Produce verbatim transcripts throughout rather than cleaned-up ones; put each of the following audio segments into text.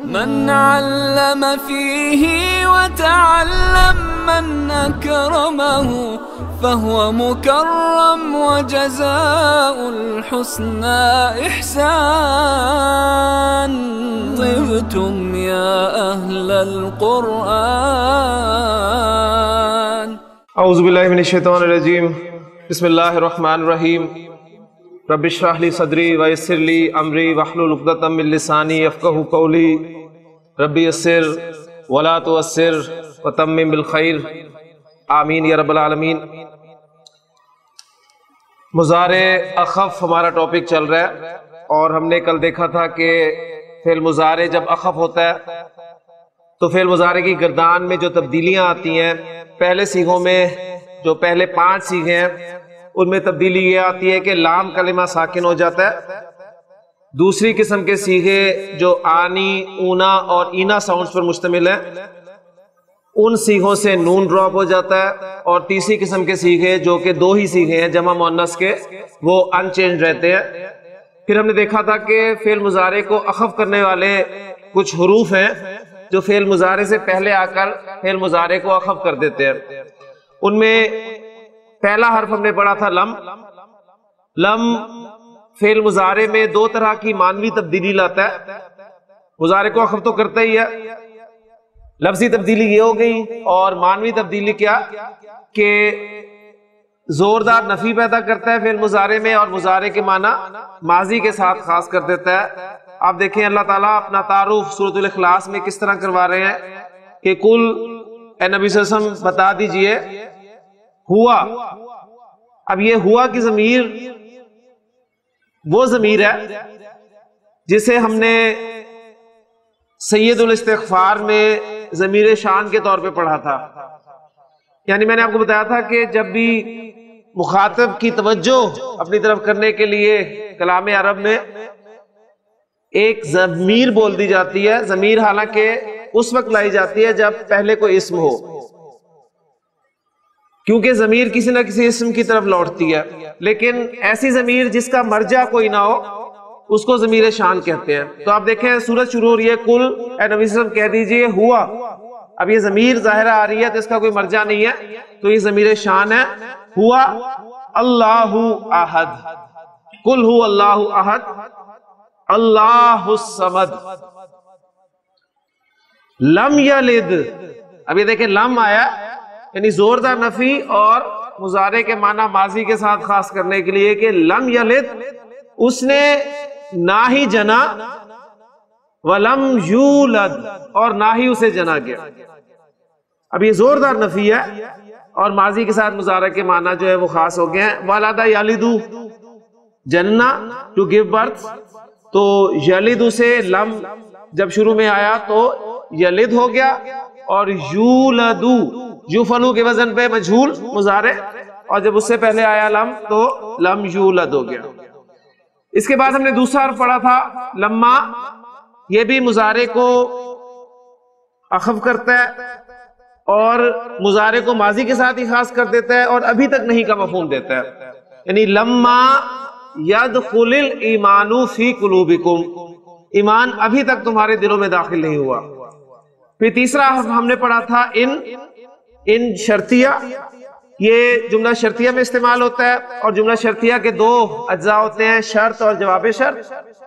من علم فيه وتعلم من أكرمه فهو مكرم وجزاء الحسنى إحسان. طبتم يا أهل القرآن. أعوذ بالله من الشيطان الرجيم. بسم الله الرحمن الرحيم. رب اشرح لي صدري ويسر لي أمري واحلل عقدة من لساني يفقهوا قولي. ربي يسر ولا تعسر وتمم بالخير. आमीन या रब्बल आलमीन। मुज़ारे अखफ़ हमारा टॉपिक चल रहा है और हमने कल देखा था कि फ़िल मुज़ारे जब अखफ़ होता है तो फ़िल मुज़ारे की गर्दान में जो तब्दीलियां आती हैं, पहले सीगों में जो पहले पांच सीगे हैं उनमें तब्दीली ये आती है कि लाम कलिमा साकिन हो जाता है। दूसरी किस्म के सीगे जो आनी, ऊना और ईना साउंड्स पर मुश्तमिल है, उन सीगों से नून ड्रॉप हो जाता है। और तीसरी किस्म के सीगे जो कि दो ही सीगे हैं जमा मुअन्नस के, वो अनचेंज रहते हैं। फिर हमने देखा था कि फेल मुजारे को अखफ करने वाले कुछ हरूफ हैं जो फेल मुजारे से पहले आकर फेल मुजारे को अखफ कर देते हैं। उनमें पहला हर्फ हमने पढ़ा था लम। लम फेल मुजारे में दो तरह की मानवी तब्दीली लाता है। मुजारे को अखफ तो करता ही है, लफ्जी तब्दीली ये हो गई, और मानवी तब्दीली क्या कि जोरदार नफी पैदा करता है फेल मुजारे में और मुजारे के माना माजी के साथ खास कर देता है। आप देखें अल्लाह ताला अपना तारुफ सूरतुल इखलास में किस तरह करवा रहे हैं कि कुल ए नबी सल्लल्लाहु अलैहि वसल्लम बता दीजिए हुआ। अब ये हुआ की जमीर वो जमीर है जिसे हमने सैयदुल इस्तिग़फ़ार में ज़मीर शान के तौर पे पढ़ा था। यानी मैंने आपको बताया था कि जब भी मुखातब की तवज्जो अपनी तरफ करने के लिए कलाम अरब में एक ज़मीर बोल दी जाती है। ज़मीर हालांकि उस वक्त लाई जाती है जब पहले कोई इस्म हो, क्योंकि ज़मीर किसी ना किसी इस्म की तरफ लौटती है। लेकिन ऐसी ज़मीर जिसका मर्जा कोई ना हो उसको ज़मीर शान कहते हैं। तो आप देखें सूरत शुरू हो रही है कुल ए नबी सल्लल्लाहु अलैहि वसल्लम कह दीजिए हुआ। अब ये ज़मीर ज़ाहिरा आ रही है तो इसका कोई मर्जा नहीं है, तो ये ज़मीर शान है। हुआ अल्लाहु अहद, कुल हु अल्लाहु अहद अल्लाहुस समद लम यलिद। अब ये देखें लम आया यानी जोरदार नफी और मुजारे के माना माजी के साथ खास करने के लिए कि लम यलिद, उसने ना ही जना, वलम यूलद, और ना ही उसे जना गया। अब ये जोरदार नफी है और माजी के साथ मुजारा के माना जो है वो खास हो गए हैं। वालादा यालिदू, जन्ना टू गिव बर्थ, तो यलिदू से लम जब शुरू में आया तो यलिद हो गया, और यूलदू यूफलू के वजन पे मजहूल मुजारे, और जब उससे पहले आया लम तो लम यूलद हो गया। इसके बाद हमने दूसरा हर्फ पढ़ा था लम्मा। यह भी मुजारे को अखफ करता है और मुजारे को माजी के साथ ही खास कर देता है और अभी तक नहीं का मफहूम देता है। यानी लम्मा यदखुलिल ईमानु फी कुलूबिकुम, ईमान अभी तक तुम्हारे दिलों में दाखिल नहीं हुआ। फिर तीसरा हर्फ हमने पढ़ा था इन। इन शर्तिया, ये जुमला शर्तिया में इस्तेमाल होता है और जुमला शर्तिया के दो अज्जा होते हैं, शर्त और जवाब शर्त।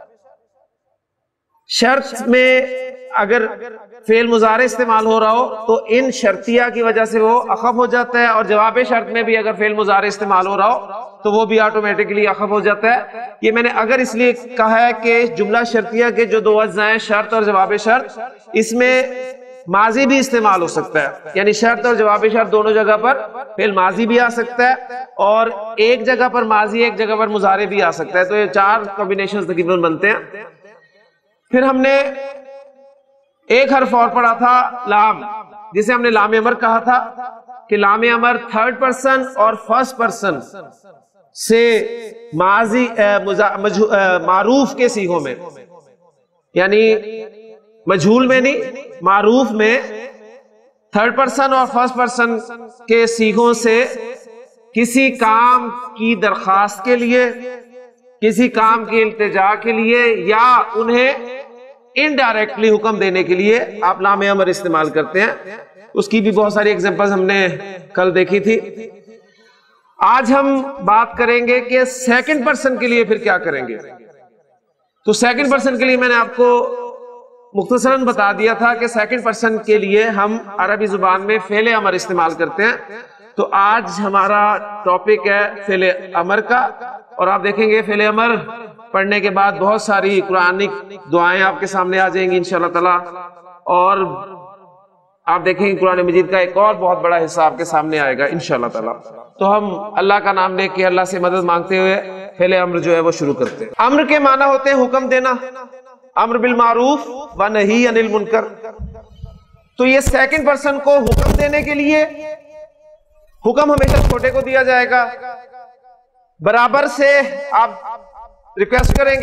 शर्त में अगर फेल मुजारे इस्तेमाल हो रहा हो तो इन शर्तिया की वजह से वो अखफ हो जाता है, और जवाब शर्त में भी अगर फेल मुजारे इस्तेमाल हो रहा हो तो वो भी ऑटोमेटिकली अखफ हो जाता है। ये मैंने अगर इसलिए कहा है कि जुमला शर्तिया के जो दो अज्जा हैं शर्त और जवाब शर्त, इसमें माजी भी इस्तेमाल हो सकता है। यानी शर्त और जवाब शर्त दोनों जगह पर फेल माजी भी आ सकता है और एक जगह पर माजी एक जगह पर मुजारे भी आ सकता है। तो ये चार कॉम्बिनेशंस तकरीबन बनते हैं। फिर हमने एक हर्फ और पढ़ा था लाम, जिसे हमने लाम अमर कहा था कि लाम अमर थर्ड पर्सन और फर्स्ट पर्सन से माजी मारूफ के सीगों में, यानी मजहूल में नहीं, मारूफ में थर्ड पर्सन और फर्स्ट पर्सन के सीगों से किसी काम की दरखास्त के लिए, किसी काम की इल्तिजा के लिए, या उन्हें इनडायरेक्टली हुक्म देने के लिए आप लाम अमर इस्तेमाल करते हैं। उसकी भी बहुत सारी एग्जांपल्स हमने कल देखी थी। आज हम बात करेंगे कि सेकंड पर्सन के लिए फिर क्या करेंगे। तो सेकंड पर्सन के लिए मैंने आपको मुख्तसरन बता दिया था कि सेकंड पर्सन के लिए हम अरबी जुबान में फेले अमर इस्तेमाल करते हैं। तो आज हमारा टॉपिक है फेले अमर का, और आप देखेंगे फेले अमर पढ़ने के बाद बहुत सारी कुरानिक दुआएं आपके सामने आ जाएंगी इंशाअल्लाह ताला, और आप देखेंगे कुरान मजीद का एक और बहुत बड़ा हिस्सा आपके सामने आएगा इंशाअल्लाह ताला। तो हम अल्लाह का नाम लेके अल्लाह से मदद मांगते हुए फेले अम्र जो है वो शुरू करते हैं। अम्र के माना होते हैं हुक्म देना, अम्र बिल मारूफ व नही अनिल मुनकर। तो ये सेकंड पर्सन को हुक्म देने के लिए हुक्म हमेशा छोटे को दिया जाएगा, बराबर से आप रिक्वेस्ट करेंगे,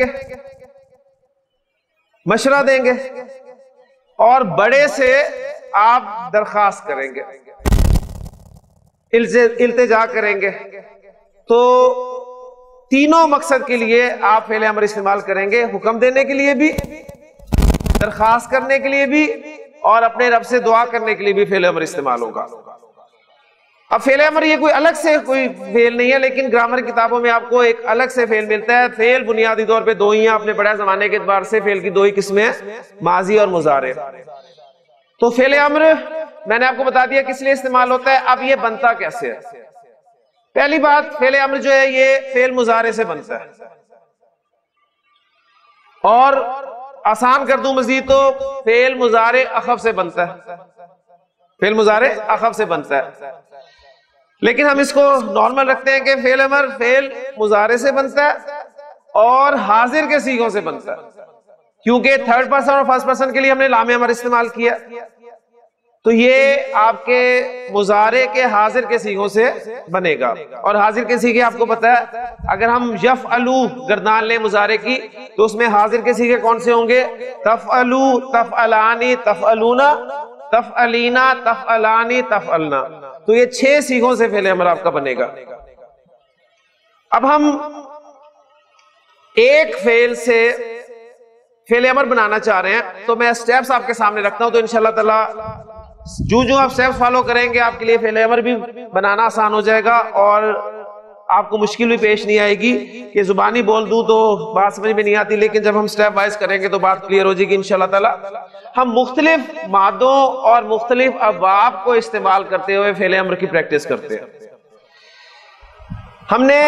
मशवरा देंगे, और बड़े से आप दरखास्त करेंगे, इल्तिजा करेंगे। तो तीनों मकसद के लिए आप फेले अमर इस्तेमाल करेंगे, हुक्म देने के लिए भी, दरखास्त करने के लिए भी, और अपने रब से दुआ करने के लिए भी फेले अमर इस्तेमाल होगा। अब फेल अमर ये कोई अलग से कोई फेल नहीं है, लेकिन ग्रामर किताबों में आपको एक अलग से फेल मिलता है। फेल बुनियादी तौर पे दो ही हैं, आपने पढ़ा जमाने के एतबार से फेल की दो ही किस्में हैं, माजी और मुजारे। तो फेल अमर मैंने आपको बता दिया किस लिए इस्तेमाल होता है। अब ये बनता कैसे है। पहली बात, फेल अमर जो है ये फेल मुजारे से बनता है, और आसान कर दूं मजीद तो फेल मुजारे अखब से बनता है। फेल मुजारे अखब से बनता है, लेकिन हम इसको नॉर्मल रखते हैं कि फेल अमर फेल मुजारे से बनता है और हाजिर के सीगों से बनता है, क्योंकि थर्ड पर्सन और फर्स्ट पर्सन के लिए हमने लाम अमर इस्तेमाल किया। तो ये आपके मुजारे के हाजिर के सीगों से बनेगा। और हाजिर के सीगे आपको पता है, अगर हम यफ़अलू गर्दान लें मुजारे की, तो उसमें हाजिर के सीगे कौन से होंगे? तफ़अलू, तफ़अलानी, तफ़अलूना, तफ़अलीना, तफ़अलानी, तफ़अलना। तो ये छह सीगों से फेल अमर आपका बनेगा। अब हम एक फेल से फेल अमर बनाना चाह रहे हैं, तो मैं स्टेप्स आपके सामने रखता हूं। तो इंशाअल्लाह ताला जो जो आप स्टेप्स फॉलो करेंगे आपके लिए फेल अमर भी बनाना आसान हो जाएगा, और आपको मुश्किल भी पेश नहीं आएगी कि जुबानी बोल दूं तो बात समझ में नहीं आती, लेकिन जब हम स्टेप वाइज करेंगे तो बात क्लियर हो जाएगी इंशाअल्लाह ताला। हम मुख्तलिफ मादों और मुख्तलिफ अबाब को इस्तेमाल करते हुए फेल अमर की प्रैक्टिस करते हैं। हमने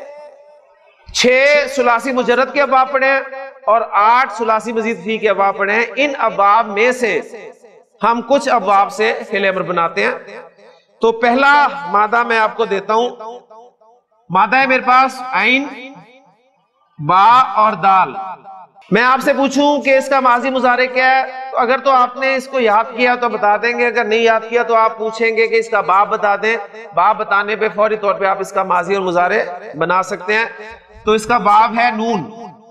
छह सुलासी मुजर्रद के अबाब पढ़े हैं और आठ सुलासी मजीद फी के अबाब पढ़े हैं। इन अबाब में से हम कुछ अबाब से फेल अमर बनाते हैं। तो पहला मादा मैं आपको देता हूं, मादा है मेरे पास आइन, बा और दाल। मैं आपसे पूछूं कि इसका माजी मुजारे क्या है, तो अगर तो आपने इसको याद किया तो बता देंगे, अगर नहीं याद किया तो आप पूछेंगे कि इसका बाब बता दें। बाब बताने पे फौरी तौर पे आप इसका माजी और मुजारे बना सकते हैं। तो इसका बाब है नून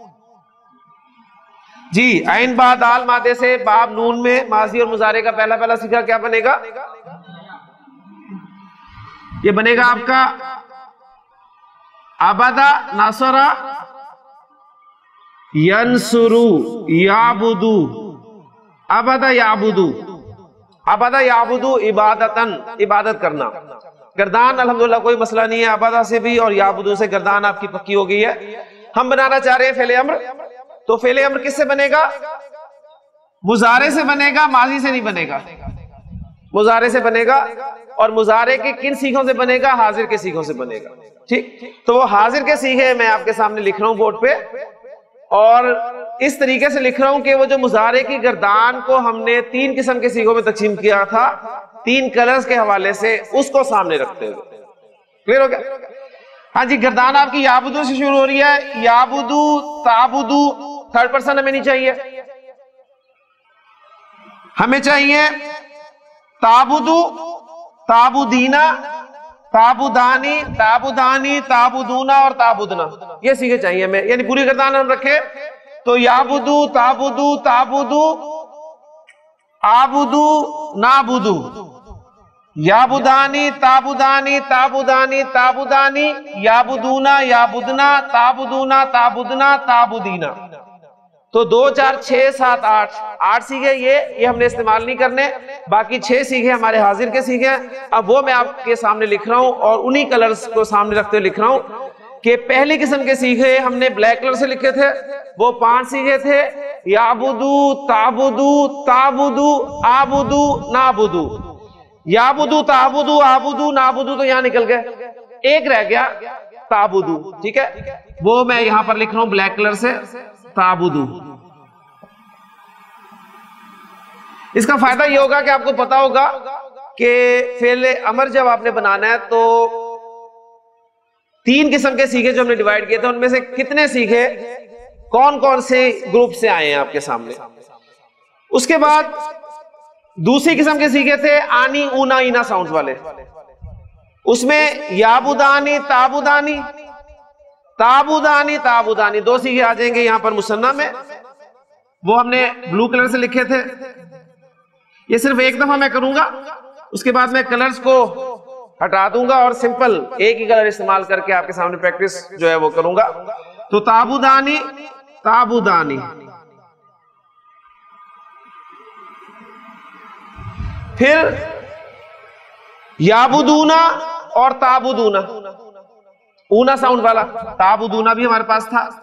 जी, आइन बा दाल मादे से बाब नून में माजी और मुजारे का पहला पहला सीखा क्या बनेगा? ये बनेगा आपका अबदा नासरा यंसुरु याबुदू, अबदा याबुदू, अबदा याबुदू इबादतन, इबादत करना। गर्दान अल्हम्दुलिल्लाह कोई मसला नहीं है, अबदा से भी और याबुदू से गर्दान आपकी पक्की हो गई है। हम बनाना चाह रहे हैं फेले अम्र, तो फेले अम्र किससे बनेगा? मुजारे से बनेगा, माजी से नहीं बनेगा, मुजारे से बनेगा। और मुजारे के किन सीखों से बनेगा? हाजिर के सीखों से बनेगा। ठीक, तो वो हाजिर के सीखे मैं आपके सामने लिख रहा हूं बोर्ड पे, और इस तरीके से लिख रहा हूं कि वो जो मुजारे की गर्दान को हमने तीन किस्म के सीखों में तकसीम किया था, तीन कलर्स के हवाले से, उसको सामने रखते हुए। क्लियर हो गया? हाँ जी, गर्दान आपकी याबुदू से शुरू हो रही है। याबुदू, ताबुदू, थर्ड पर्सन हमें नहीं चाहिए, हमें चाहिए ताबुदू, ताबुदीना, ताबुदानी, ताबुदानी, ताबुदूना और ताबुदना, ये सीखे चाहिए हमें। यानी पूरी गर्दान हम रखे तो याबुदू, ताबुदू, ताबुदू, आबुदू, नाबुदू, याबुदानी, ताबुदानी, ताबुदानी, ताबुदानी, याबुदूना, याबुदना, ताबुदूना, ताबुदना, ताबुदीना। तो दो चार छह सात आठ आठ सीखे ये ये हमने इस्तेमाल नहीं करने, बाकी छह सीखे हमारे हाजिर के सीखे हैं। अब वो मैं आपके सामने लिख रहा हूं और उन्हीं कलर्स को सामने रखते हुए लिख रहा हूं कि पहली किस्म के सीखे हमने ब्लैक कलर से लिखे थे, वो पांच सीखे थे, याबुदू ताबुदू ताबुदू आबुदू नाबुदू। याबुदू ताबुदू आबुदू नाबुदू तो यहां निकल गए, एक रह गया ताबुदू, ठीक है, वो मैं यहां पर लिख रहा हूं ब्लैक कलर से, ताबुदू। इसका फायदा ये होगा कि आपको पता होगा कि फेले अमर जब आपने बनाना है तो तीन किस्म के सीखे जो हमने डिवाइड किए थे उनमें से कितने सीखे कौन कौन से ग्रुप से आए हैं आपके सामने। उसके बाद दूसरी किस्म के सीखे थे आनी ऊना ईना साउंड वाले, उसमें याबुदानी ताबुदानी ताबुदानी ताबुदानी दो सीखे आ जाएंगे यहां पर मुसन्ना में, वो हमने ब्लू कलर से लिखे थे। ये सिर्फ एक दफा मैं करूंगा, उसके बाद मैं कलर्स को हटा दूंगा और सिंपल एक ही कलर इस्तेमाल करके आपके सामने प्रैक्टिस जो है वो करूंगा। तो ताबुदानी ताबुदानी, फिर याबुदूना और ताबुदूना, ऊना साउंड वाला, ताबुदूना भी हमारे पास था।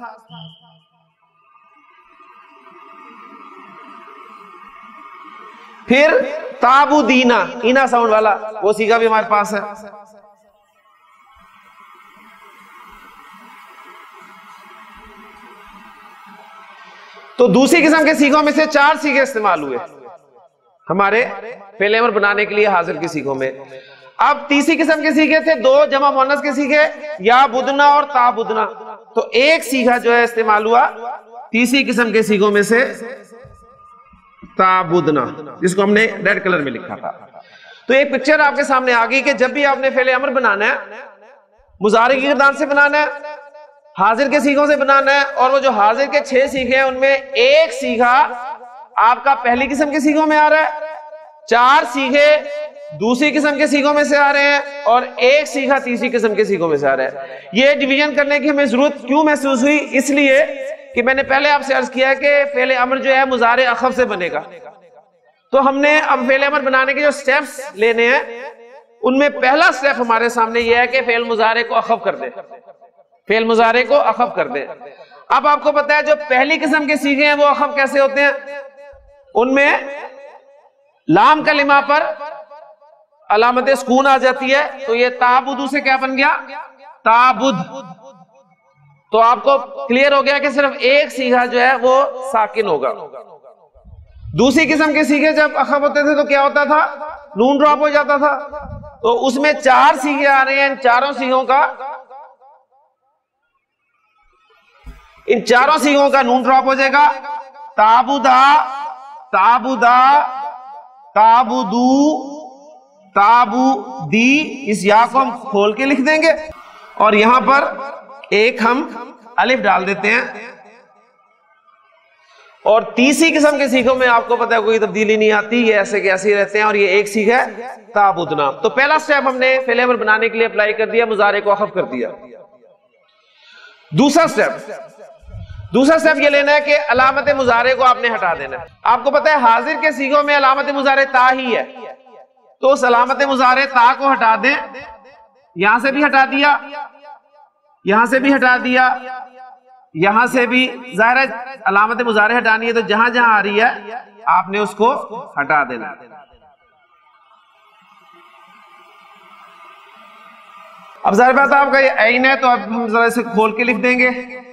फिर ताबुदीना ईना साउंड वाला, वो सीखा भी हमारे पास है। तो दूसरी किस्म के सीखों में से चार सीखे इस्तेमाल हुए हमारे फेले अमर बनाने के लिए हाजिर की सीखों में। अब तीसरी किस्म के सीखे थे दो जमा मुअन्नस के सीखे, या बुदना और ताबुदना, तो एक सीखा जो है इस्तेमाल हुआ तीसरी किस्म के सीखों में से ताबुदना, जिसको हमने रेड कलर में लिखा था। तो एक पिक्चर आपके सामने आ गई कि जब भी आपने फेले अमर बनाना है, मुजारे की गिरदान से बनाना है, हाजिर के सीखों से बनाना है, और वो जो हाजिर के छह सीखे हैं उनमें एक सीखा आपका पहली किस्म के सीखों में आ रहा है, चार सीखे दूसरी किस्म के सीखों में से आ रहे हैं, और एक सीखा तीसरी किस्म के सीखों में से आ रहा है। ये डिवीजन करने की हमें जरूरत क्यों महसूस हुई? इसलिए कि मैंने पहले आपसे अर्ज किया कि फेले अमर जो है मुजारे अखफ से बनेगा। तो हमने अब फेले अमर बनाने के जो स्टेप्स लेने हैं उनमें पहला स्टेप हमारे सामने यह है कि फेल मुजारे को अखफ कर दे, फेल मुजारे को अखफ कर दे। अब आपको पता है जो पहली किस्म के सीखे हैं वो अखफ कैसे होते हैं, उनमें लाम कलिमा पर अलामत सुकून आ जाती है, तो ये ताबुदू से क्या बन गया, ताबुद। तो आपको क्लियर हो गया कि सिर्फ एक सीखा जो है वो साकिन होगा। दूसरी किस्म के सीखे जब अखफ होते थे तो क्या होता था, नून ड्रॉप हो जाता था। तो उसमें चार सीखे आ रहे हैं, इन चारों सीखों का इन चारों सीखों का नून ड्रॉप हो जाएगा। ताबुदा ताबुदा ताबुदू ताबुदी, इस या को हम खोल के लिख देंगे और यहां पर एक हम अलिफ डाल देते हैं। और तीसरी किस्म के सीखों में आपको पता है कोई तब्दीली नहीं आती, ये ऐसे के ऐसे रहते हैं, और ये एक सीख है ताबुदना। तो पहला स्टेप हमने फेले अमर बनाने के लिए अप्लाई कर दिया, मुजारे को अखफ कर दिया। दूसरा स्टेप दूसरा स्टेप ये लेना है कि अलामत मुजारे को आपने हटा देना है। आपको पता है हाजिर के सीखों में अलामत मुजारे ता ही है, तो उस अलामत मुजारे ता को हटा दें। यहां से भी हटा दिया, यहां से भी हटा दिया, यहां से भी। जाहिर है अलामत मुजारे हटानी है तो जहां जहां आ रही है आपने उसको हटा देना। अब जाहिर बात है आपका ये ऐन है, तो अब हम जरा इसे खोल के लिख देंगे।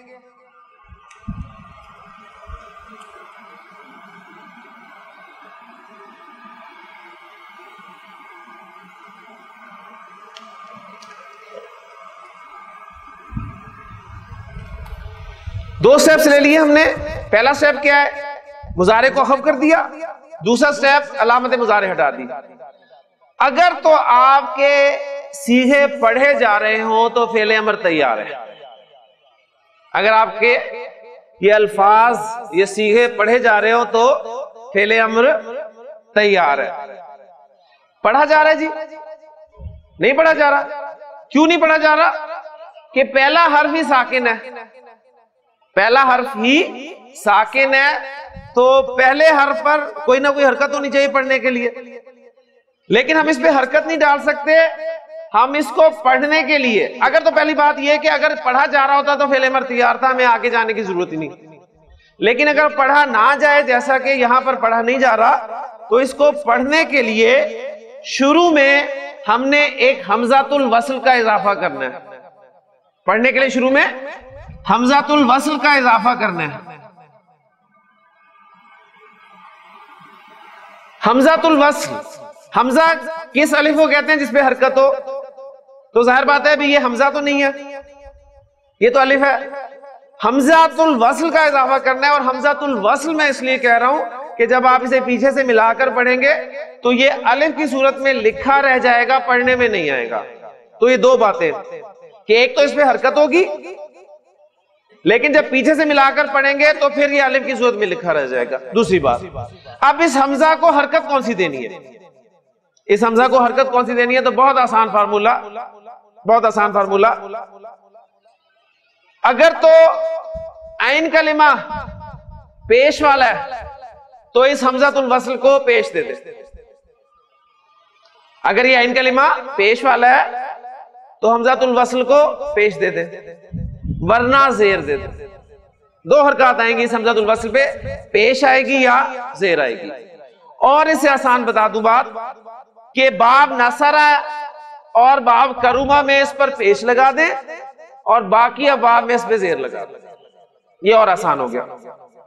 दो स्टेप्स ले लिए हमने। पहला स्टेप क्या है, मुजारे को अखफ कर दिया। दूसरा स्टेप अलामत मुजारे हटा दी। अगर तो आपके सीखे पढ़े जा रहे हो तो फेले अमर तैयार है। अगर आपके ये अल्फाज ये सीखे पढ़े जा रहे हो तो फेले अमर तैयार है। पढ़ा जा रहा है जी, नहीं पढ़ा जा रहा। क्यों नहीं पढ़ा जा रहा? कि पहला हर्फ ही साकिन है, पहला हर्फ ही साकिन है तो पहले हर्फ पर कोई ना कोई हरकत होनी चाहिए पढ़ने के लिए, लेकिन हम इस पे हरकत नहीं डाल सकते, हम इसको पढ़ने के लिए। अगर तो पहली बात यह कि अगर पढ़ा जा रहा होता तो फेल अमर तैयार था, हमें आगे जाने की जरूरत ही नहीं। लेकिन अगर पढ़ा ना जाए, जैसा कि यहां पर पढ़ा नहीं जा रहा, तो इसको पढ़ने के लिए शुरू में हमने एक हमजातुल वस्ल का इजाफा करना है। पढ़ने के लिए शुरू में हमजातुल वस्ल का इजाफा करना है। हमजातुल वस्ल, हमजा किस अलिफ को कहते हैं जिसपे हरकत हो? तो जाहिर बात है भी ये हमजा तो नहीं है, ये तो अलिफ है। हमजातुल वस्ल का इजाफा करना है, और हमजातुल वस्ल मैं इसलिए कह रहा हूं कि जब आप इसे पीछे से मिलाकर पढ़ेंगे तो ये अलिफ की सूरत में लिखा रह जाएगा, पढ़ने में नहीं आएगा। तो ये दो बातें कि एक तो इस पे हरकत होगी, लेकिन जब पीछे से मिलाकर पढ़ेंगे तो फिर ये अलिफ की सूरत में लिखा रह जाएगा। दूसरी बात, अब इस हमजा को हरकत कौन सी देनी है? इस हमजा को हरकत कौन सी देनी है? तो बहुत आसान फार्मूला, बहुत आसान फार्मूला। अगर तो आइन कलिमा पेश वाला है तो इस हमजातुल वस्ल को पेश दे दे। अगर ये आइन कलिमा पेश वाला है तो हमजातुल वस्ल को पेश दे दे, वरना जेर दे दे। दो हरकत आएंगी इस हमजातुल वस्ल पे, पेश आएगी या जेर आएगी। और इसे आसान बता दूं बात कि बाब नसरा और बाब करुमा में इस पर पेश लगा दे और बाकी अबाब में इस पे जेर लगा दे, ये और आसान हो गया।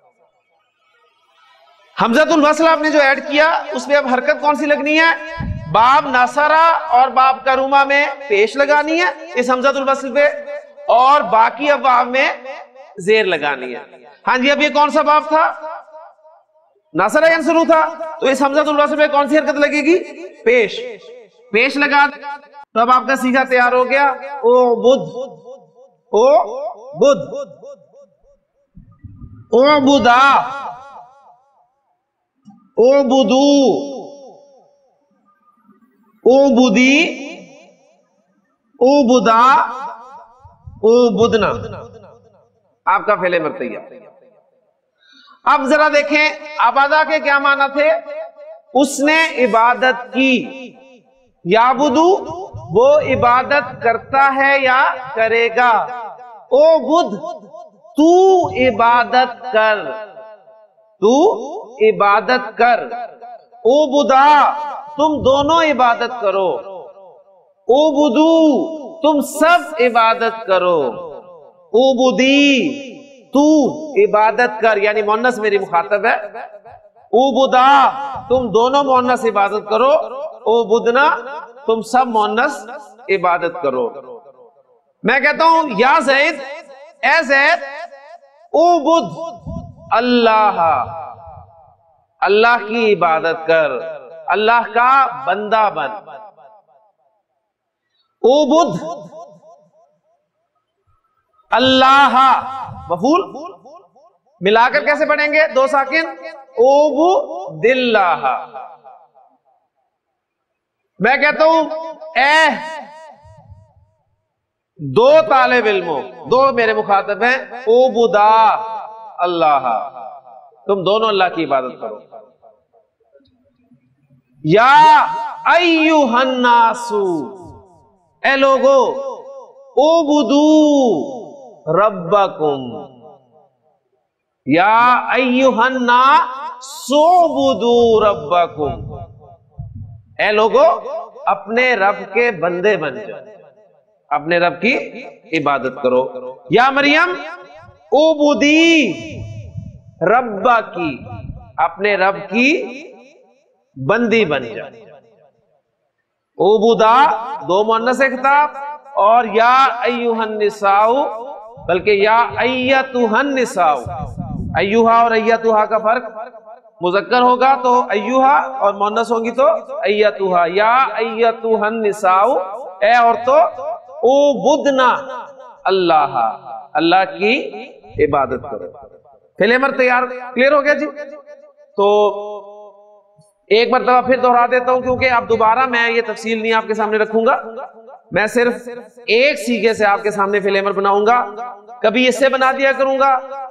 हमजातुल वस्ल आपने जो ऐड किया उसमें अब हरकत कौन सी लगनी है? बाब नसरा और बाब करुमा में पेश लगानी है इस हमजातुल वस्ल पे, और बाकी अबाब में जेर लगानी है। हाँ जी, अब ये कौन सा बाब था? नसरा यंसुरू था, तो इस हमजातुल वस्ल पे कौन सी हरकत लगेगी? पेश। पेश लगा तो अब आपका सीखा तैयार हो गया। ओ बुध, ओ बुध, ओ बुधा, ओ बुदू, ओ बुदी, ओ बुदा, ओ बुदना। आपका फेले मर तैयार। अब जरा देखें आबादा के क्या माना थे? उसने इबादत की। याबुदू, वो इबादत करता है या करेगा। ओ बुध, तू इबादत कर, तू इबादत कर। ओ बुदा, तुम दोनों इबादत करो। ओ बुदू, तुम सब इबादत करो। ओ बुदी, तू इबादत कर, यानी मोन्नस मेरी मुखातब है। ओ बुदा, तुम दोनों मोन्नस इबादत करो। ओ बुदना, तुम सब मोन्नस इबादत करो। मैं कहता हूं या ज़ैद, ए ज़ैद, ओ बुद अल्लाह, अल्लाह की इबादत कर, अल्लाह का बंदा बन। ओ बुद अल्लाह, मफूल मिलाकर कैसे पढ़ेंगे? दो साकिन, ओ बु दिल्लाह। मैं कहता हूं ए दो तालिब इल्मों, दो मेरे मुखातब हैं, ओ बुदा अल्लाह, तुम दोनों अल्लाह की इबादत करो। या अय्युहन्नासु, ए लोगो, ओ बुदू रब्बकुम। या अय्युहन्नासु बुदू रब्बकुम, ए लोगो अपने रब के बंदे बन जाओ, अपने रब की इबादत करो। या मरियम उबुदी रब्बा की, अपने रब की बंदी बन जाओ। उबुदा दो मुअन्नस खिताब, और या अय्युहन निसाउ, बल्कि या अय्यतुहन निसाउ। अय्युहा और अय्यतुहा का फर्क, मुज़क्कर होगा तो अय्युहा और मुअन्नस होंगी तो अय्यतुहा। या अय्यतुहन निसाउ, ए औरतों उबुदना अल्लाह, अल्लाह की इबादत करो। फिलेमर तैयार, क्लियर हो गया जी? तो एक मरतबा फिर दोहरा देता हूं, क्योंकि अब दोबारा मैं ये तफसील नहीं आपके सामने रखूंगा। मैं सिर्फ एक सीगे से आपके सामने फिलेमर बनाऊंगा। कभी इससे बना दिया करूंगा,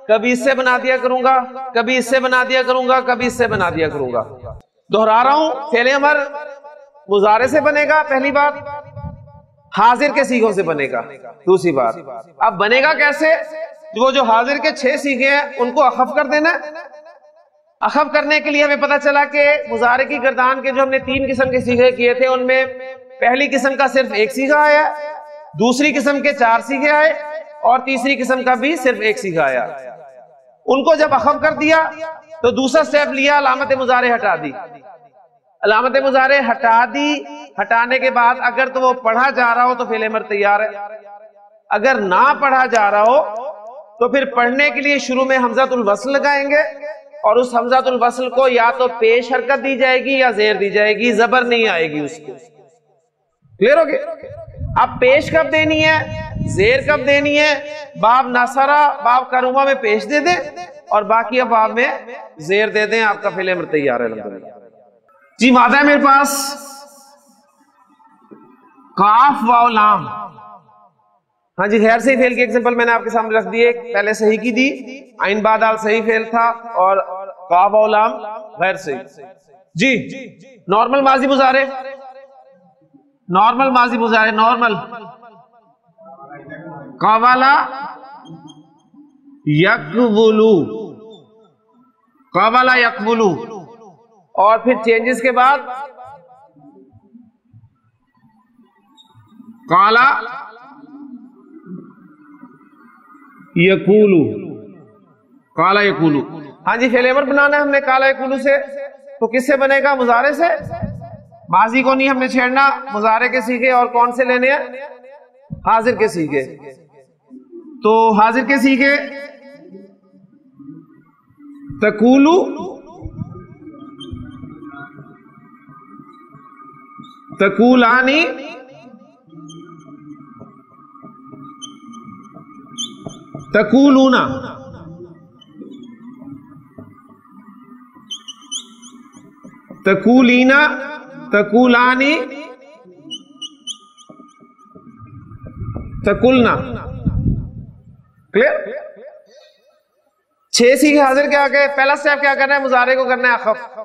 कभी इससे बना दिया करूंगा, कभी इससे बना दिया करूंगा, कभी इससे बना दिया करूंगा। दोहरा रहा हूं, फेले अमर मुजारे से बनेगा पहली बात, हाजिर के सीगों से बनेगा दूसरी बात। अब बनेगा कैसे? वो जो हाजिर के छह सीगे हैं उनको अखफ कर देना। अखफ करने के लिए हमें पता चला कि मुजारे की गर्दान के जो हमने तीन किस्म के सीगे किए थे उनमें पहली किस्म का सिर्फ एक सीगा आया, दूसरी किस्म के चार सीगे आए और तीसरी किस्म का भी सिर्फ एक सीगा आया। उनको जब अखफ कर दिया तो दूसरा स्टेप लिया, अलामत मुजारे हटा दी। अलामत मुजारे हटा दी, हटाने के बाद अगर तो वो पढ़ा जा रहा हो तो फेल अमर तैयार है, अगर ना पढ़ा जा रहा हो तो फिर पढ़ने के लिए शुरू में हमजातुल वस्ल लगाएंगे और उस हमजातुल वस्ल को या तो पेश हरकत दी जाएगी या जेर दी जाएगी, जबर नहीं आएगी उसको। क्लियर हो गया? अब पेश कब देनी है, जेर कब देनी है? बाब नासरा बाब करूमा में पेश दे दें और बाकी अब बाब में जेर दे दें, आपका फेल अमर तैयार है। अल्हम्दुलिल्लाह जी। मादा है मेरे पास काफ वाव लाम। हाँ जी, गैर सही फेल की एग्जांपल मैंने आपके सामने रख दी है, पहले सही की दी, आइन बाद आल सही फेल था और काफ वाव लाम गैर सही जी। नॉर्मल माजी मुजारे, नॉर्मल माजी मुजारे, नॉर्मल कावाला यकबुलू, कावाला यकबुलू और फिर चेंजेस के बाद काला यकूलू, काला यकूलू। हाँ जी, फेल अमर बनाना है हमने काला यकूलू से, तो किससे बनेगा? मुजारे से। माजी को नहीं हमने छेड़ना, मुजारे के सीखे और कौन से लेने हैं? हाजिर के सीखे। तो हाजिर के सीखे तकूलू, तकूलानी, तकूलूना, तकूलीना, तकूलानी, तकुलना। क्लियर? छह सीखे हाजिर के आगे पहला स्टेप क्या करना है? मुजारे को करना है अखफ।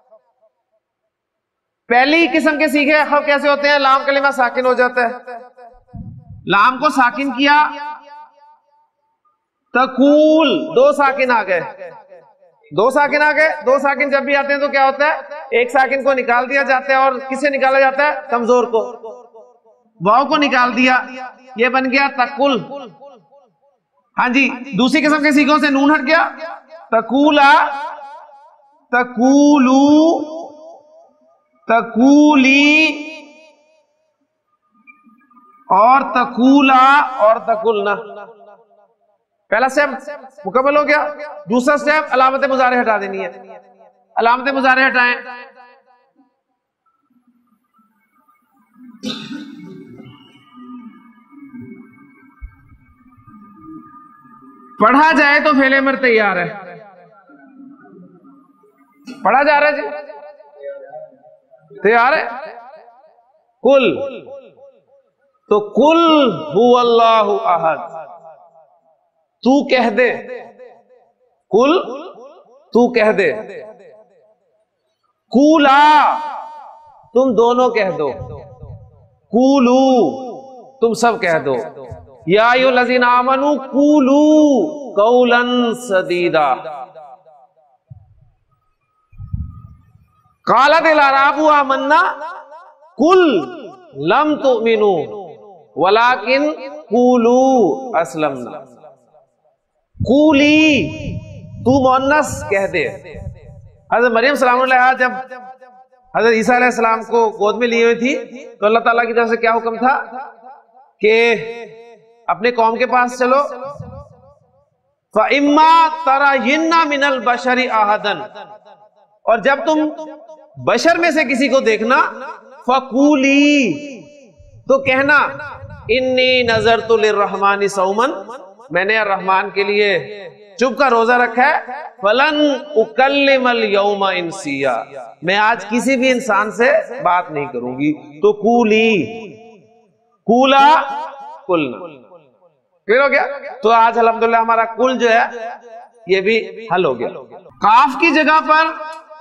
पहली किस्म के सीखे अखफ कैसे होते हैं? लाम कलिमा साकिन हो जाता है, लाम को साकिन किया, तकूल, दो साकिन आ गए, दो साकिन आ गए। दो साकिन जब भी आते हैं तो क्या होता है? एक साकिन को निकाल दिया जाता है और किसे निकाला जाता है? कमजोर को, वाव को निकाल दिया, ये बन गया तकुल। हाँ जी, दूसरी किस्म के सीखों से नून हट गया, तकूला, तकूलू, तकूली और तकूला और तकुलना। पहला स्टेप मुकम्मल हो गया। दूसरा स्टेप अलामत मुजारे हटा देनी है। अलामत मुजारे हटाएं, पढ़ा जाए तो फेल अमर तैयार है। पढ़ा जा रहा है जी, तैयार है। कुल, तो कुल हुवल्लाहु अहद, तू कह दे, कुल तू कह दे। कूला, तुम दोनों कह दो, कूलू तुम सब कह दो। या अय्युहल्लज़ीना आमनू कूलू कौलन सदीदा। क़ालतिल अराबु आमन्ना कुल लम तुमिनू वलाकिन कूलू अस्लमना। कूली, तू मुअन्नस कह दे। हज़रत मरियम सलामुल्लाह जब हज़रत ईसा अलैहिस्सलाम को गोद में लिए हुई थी तो अल्लाह ताला की तरफ से क्या हुक्म था कि अपने कौम के पास चलो, फ़इम्मा तरायिन्ना मिनल बशरी अहदन, और जब तुम बशर में से किसी को देखना, फ़कूली, तो कहना इन्नी नज़रतु लिर्रहमानि सौमन, मैंने रहमान के लिए चुप का रोजा रखा है। फलन उकल्लिमल यौमा इंसिया, मैं आज किसी भी इंसान से बात नहीं करूंगी। तो कूली, कूला, कुलना। क्लियर हो गया? तो आज अल्हम्दुलिल्लाह हमारा कुल जो है ये भी हल हो गया। काफ की जगह पर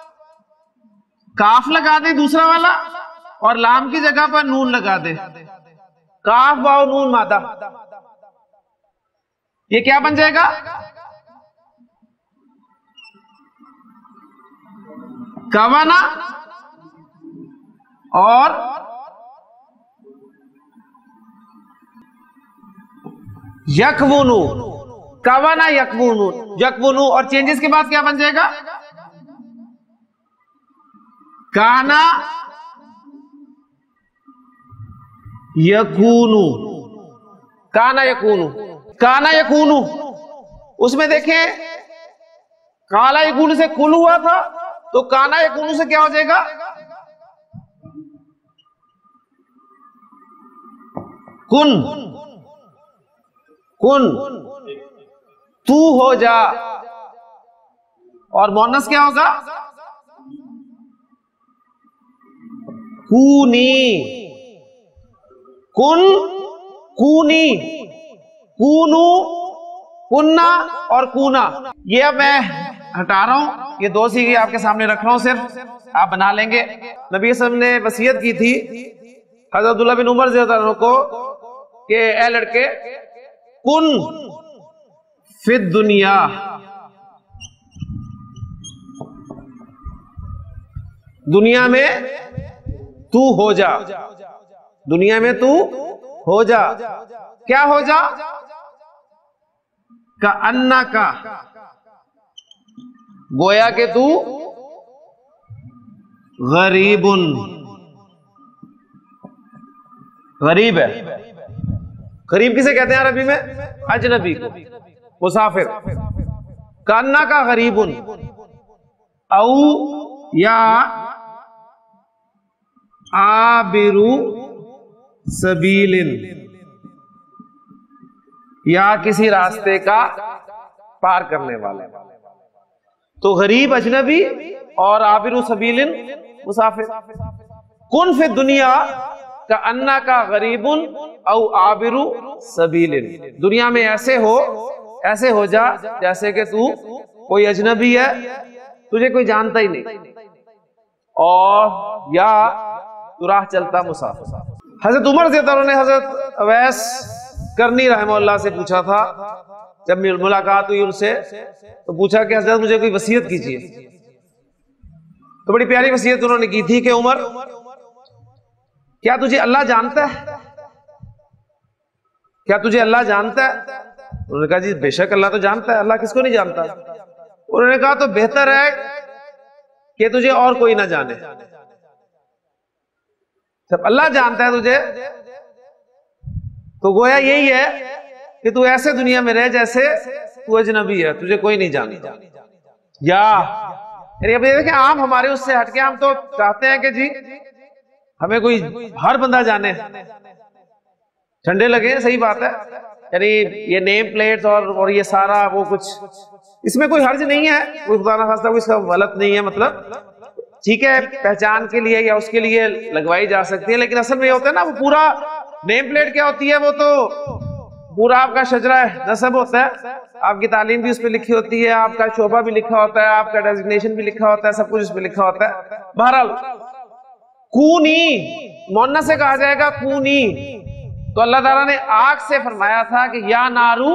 काफ लगा दे दूसरा वाला, और लाम की जगह पर नून लगा दे। काफ वाव नून मादा, ये क्या बन जाएगा? कवाना और यकवुनु। कवाना यकवुनु, यकवुनु और चेंजेस के बाद क्या बन जाएगा? काना यकूनु, काना यकूनु, काना यकूनु। उसमें देखें काला यकूनु से कुल हुआ था, तो काना यकूनु से क्या हो जाएगा? कुन, कुन, तू हो जा। और मोनस क्या होगा? कूनी, कुन, कूनी, कूनू, कुन्ना और कूना। ये अब मैं हटा रहा हूं, ये दो सीखे आपके सामने रख रहा हूं, सिर्फ आप बना लेंगे। नबी सल्लल्लाहु अलैहि वसल्लम ने वसीयत की थी हज़रत अब्दुल्लाह बिन उमर रज़ियल्लाहु अन्हु को कि ए लड़के, कुन फिद दुनिया, दुनिया में तू हो जा, दुनिया में तू हो जा। क्या हो जा? का अन्ना का, गोया के तू गरीबुन, गरीब है। गरीब किसे कहते हैं अरबी में? अजनबी को, मुसाफिर। कान्ना का गरीबुन, औ या आबिरु सबीलिन, या किसी रास्ते का पार करने वाले। तो गरीब अजनबी और आबिरु सबीलिन मुसाफिर। कुन फिर दुनिया का अन्ना का गरीबुन औ आबिरु सबीलिन, दुनिया में ऐसे हो, ऐसे हो जा जैसे कि तू कोई अजनबी है, तुझे कोई जानता ही नहीं, और या तू राह चलता मुसाफिर। हजरत उमर रज़ियल्लाहु अन्हु ने हजरत अवैस करनी रहमतुल्लाह से पूछा था, जब मुलाकात हुई उनसे, तो पूछा कि हजरत मुझे कोई वसीयत कीजिए। तो बड़ी प्यारी वसीयत उन्होंने की थी कि उमर, क्या तुझे अल्लाह जानता है? क्या तुझे अल्लाह जानता है? उन्होंने कहा जी बेशक अल्लाह तो जानता है, अल्लाह किसको नहीं जानता। उन्होंने कहा तो बेहतर है कि तुझे और कोई ना जाने, जब अल्लाह जानता है तुझे, तो गोया यही है कि तू ऐसे दुनिया में रह जैसे तू अजनबी है, तुझे कोई नहीं जानता। या देखिए आम हमारे उससे हटके हम तो चाहते हैं कि जी हमें कोई हर बंदा जाने, ठंडे लगे, सही बात है। यानी ये नेम प्लेट्स और और ये सारा वो कुछ, इसमें कोई हर्ज नहीं है, कोई खुदा ना खास्ता कोई इसका गलत नहीं है। मतलब ठीक है, पहचान के लिए या उसके लिए लगवाई जा सकती है, लेकिन असल में ये होता है ना, वो पूरा नेम प्लेट क्या होती है, वो तो पूरा आपका शजरा नसब होता है, आपकी तालीम भी उस पर लिखी होती है, आपका शोबा भी लिखा होता है, आपका डेजिग्नेशन भी लिखा होता है, सब कुछ उस पर लिखा होता है। बहरहाल कूनी मोन्ना से कहा जाएगा कूनी, तो अल्लाह ताला ने आग से फरमाया था कि या नारू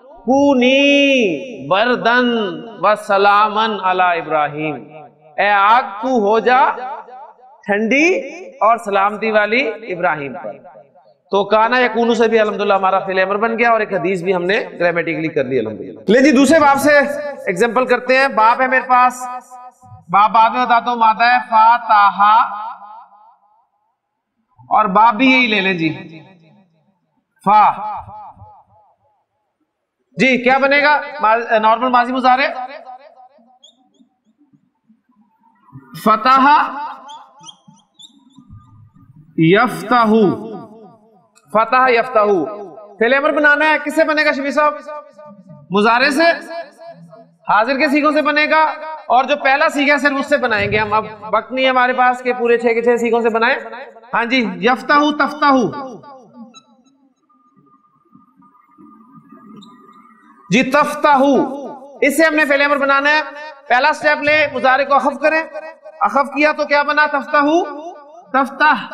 कूनी बरदन व सलामन अला इब्राहिम, ए आग तू हो जा ठंडी और सलामती वाली इब्राहिम पर। तो काना यकूनु से भी अल्हम्दुलिल्लाह हमारा फेल अमर बन गया, और एक हदीस भी हमने ग्रामेटिकली कर ली अल्हम्दुलिल्लाह। ले जी दूसरे बाब से एग्जांपल करते हैं। बाब है मेरे पास, बाब बाद में बताता हूं, मादा है फाताहा, और बाब भी यही ले लें जी, फा जी क्या बनेगा? नॉर्मल माजी मुजारे, फतहा यफ्ताहू, फतह यफ्ताहू। फेल अमर बनाना है, किससे बनेगा शबीर साहब? मुजारे से, हाजिर के सीखों से बनेगा, और जो पहला सीखा सिर्फ उससे बनाएंगे हम। अब वक्त नहीं है हमारे पास के पूरे छह के छह सीखों से बनाए। हाँ जी, यफ्ताहू तफ्ताहू जी, तफ्ताहू इससे हमने फेल अमर बनाना है। पहला स्टेप ले, मुजारे को अखफ करें, अखफ किया तो क्या बना, तफ्ताहू तफ्ताह।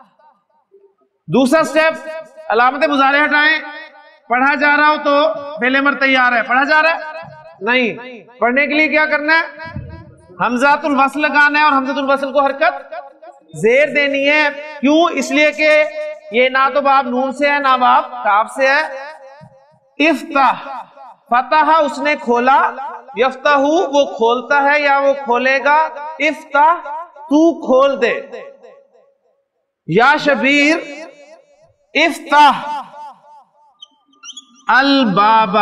दूसरा स्टेप, अलामत मुजारे हटाएं, पढ़ा जा रहा हो तो फेल अमर तैयार है, पढ़ा जा रहा है नहीं, पढ़ने के लिए क्या करना है, हमजातुल वस्ल लगाना है और हमजातुल वस्ल को हरकत जेर देनी है। क्यों, इसलिए कि ये ना तो बाब नून से है ना बाब काफ से है। इफ्ताह, फतह उसने खोला, यफ्ताहू वो खोलता है या वो खोलेगा, इफ्ताह तू खोल दे। या शबीर इफ्ताह अल बाबा,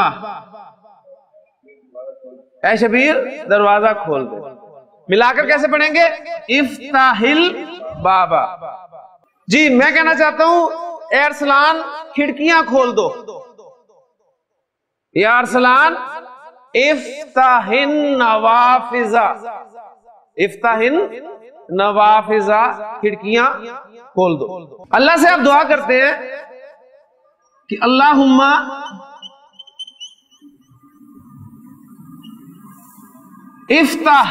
ऐ शबीर दरवाजा खोल दे। मिलाकर कैसे पढ़ेंगे, इफ्ताहिल बाबा। जी मैं कहना चाहता हूं, ए अरसलान खिड़कियां खोल दो, या अरसलान इफ्ताहिन नवाफिजा, इफ्ताहिन नवाफिजा खिड़कियां खोल दो। अल्लाह से आप दुआ करते हैं कि अल्लाहुम्मा इफ्ताह,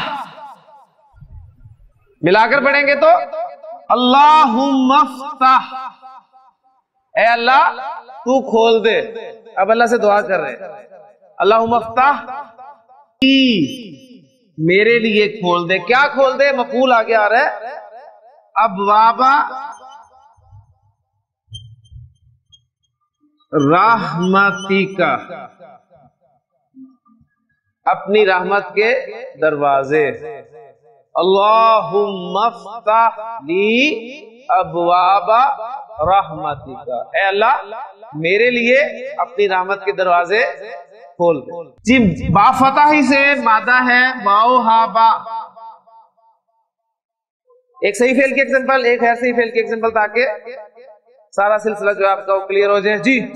मिलाकर पढ़ेंगे तो अल्लाहुम्मा इफ्ताह, ऐ अल्लाह तू खोल दे। अब अल्लाह से दुआ कर रहे हैं, अल्लाहुम्मा इफ्ताह मेरे लिए खोल दे। क्या खोल दे, मकूल आगे आ रहा है, अबवाबा रहमतिका, अपनी रहमत के दरवाजे। अल्लाहुम्मा इफ्ताह ली अबवाबा रहमतिका, ऐ अल्लाह मेरे लिए अपनी रहमत के दरवाजे खोल दे। जी बा फतह ही से मादा है, वाओ हा बा। एक सही फेल की एग्जांपल, एक है सही फेल की एग्जांपल, ताकि सारा सिलसिला जो है आपका क्लियर हो जाए। जी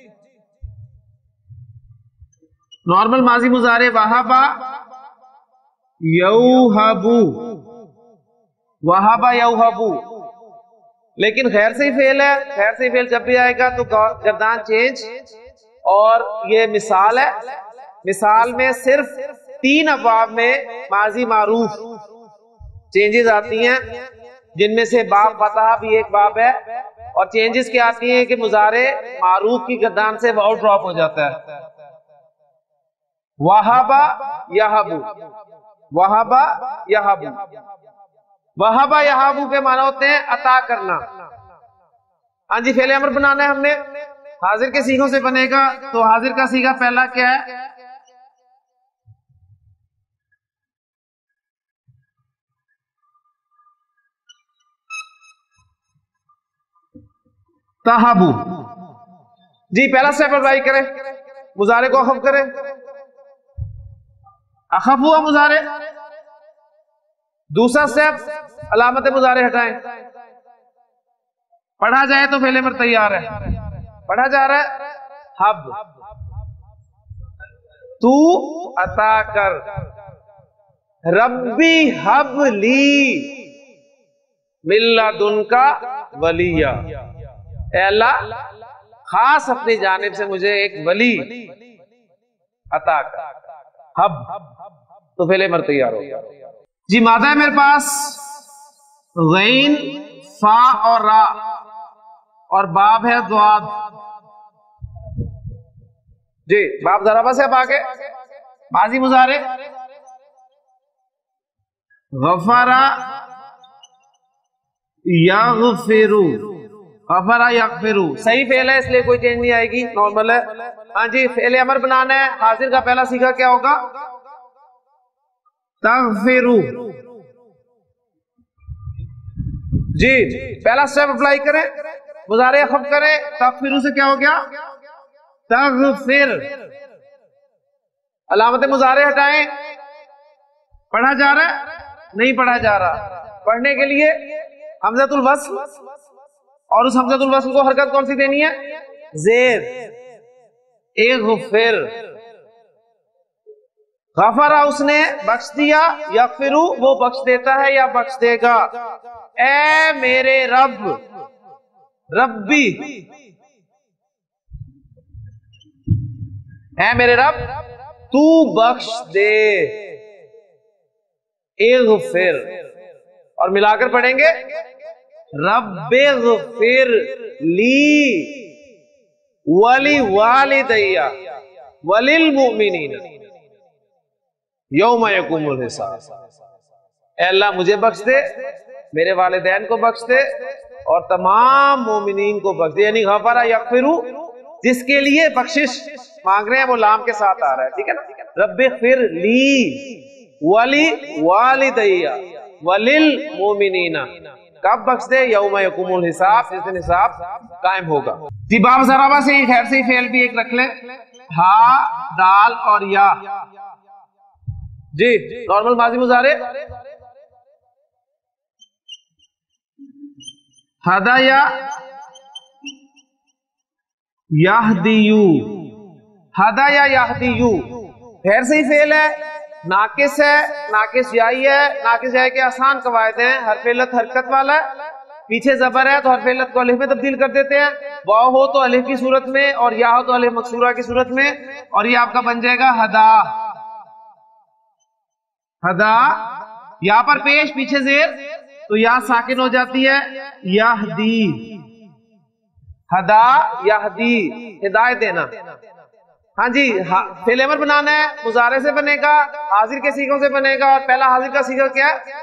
नॉर्मल माजी मुजारे, वहाबा यौहबू, वहाबा यौहबू, लेकिन खैर से ही फेल है। खैर से ही फेल जब भी आएगा तो गर्दान चेंज, और ये मिसाल है, मिसाल में सिर्फ तीन अबाब में माजी मारूफ चेंजेस आती हैं, जिनमें से बाब फतह भी एक बाब है। और चेंजेस क्या आती हैं कि मुजारे मारूफ की गर्दान से वाउ ड्रॉप हो जाता है। वहाबा यहाबू, वहाबा यहाबू, वहाबा यहाबू के माना होते हैं अता करना। हाँ जी, फेले अमर बनाना है हमने, हाजिर के सीगों से बनेगा। तो हाजिर का सीगा पहला क्या है, तहाबू। जी पहला स्टेप अप्लाई करें, मुजारे को अखफ करें, अखफ हुआ मुजारे। दूसरा स्टेप अलामत मुजारे हटाएं, पढ़ा जाए तो फेले अमर तैयार है, पढ़ा जा रहा है। हब तू अता कर, रब्बी हब ली मिल्लदुनका वलिया, ऐ अल्लाह खास अपनी जानिब से मुझे एक वली अता कर। हब तो फेले अमर तैयार हो गया। जी मादा है मेरे पास गैन, फा और रा, और बाब है द्वाद। जी बाब जराबा से अब आगे माजी मुजारे, गफरा यगफिरु, गफरा यगफिरु सही फेल है, इसलिए कोई चेंज नहीं आएगी, नॉर्मल है। हाँ जी फेले अमर बनाना है, हाजिर का पहला सीखा क्या होगा, तगफिरु। जी पहला स्टेप अप्लाई करें, मुजारे अखफ करें, तगफिरु से क्या हो गया, तगफिर। अलामत मुजारे हटाएं, पढ़ा जा रहा है नहीं पढ़ा जा रहा, पढ़ने के लिए हमज़तुल वस्ल, और उस हमज़तुल वस्ल को हरकत कौन सी देनी है, जेर। इग़फिर, गफरा उसने बख्श दिया, यग़फिरु वो बख्श देता है या बख्श देगा। ए मेरे रब, रब्बी, ए मेरे रब तू बख्श दे, इग़फिर, और मिलाकर पढ़ेंगे रब्बिग़फिर ली वली वालिदैया वलिल मुमिनीन यौम यक़ूमुल हिसाब। ऐ अल्लाह मुझे बख्श दे, मेरे वालिदैन को बख्श दे और तमाम मोमिनीन को बख्श दे। यानी गफरा यग़फिरु, जिसके लिए बख्शिश मांग रहे हैं वो लाम के साथ आ रहा है, ठीक है ना। रब्बिग़फिर ली वली वालिदैया वलिल मुमिनीना, कब बख्श दे? यौम यक़ूमुल हिसाब, जिस दिन हिसाब कायम होगा। जी बाब ज़राबा से ही खैर से फेल भी एक रख लें, हा दाल और या। जी नॉर्मल माजी मुजारे, हदाया याहदियू, हदाया याहदियू खैर से ही फेल है, नाकिस है, नाकिस याई है। नाकिस याई के आसान कवायद हैं, हरफ इल्लत हरकत वाला है, पीछे जबर है तो हरफ इल्लत को अलिफ में तब्दील कर देते हैं, वाव हो तो अलिफ की सूरत में और या हो तो अलिफ मकसूरा की सूरत में, और ये आपका बन जाएगा हदा। हदा या पर पेश पीछे जेर तो या साकिन हो जाती है, याहदी, हदा याहदी, हिदायत देना। हाँ जी, फेल अमर बनाना है, मुजारे से बनेगा, हाजिर के सीगों से बनेगा, और पहला हाजिर का सीगा क्या है?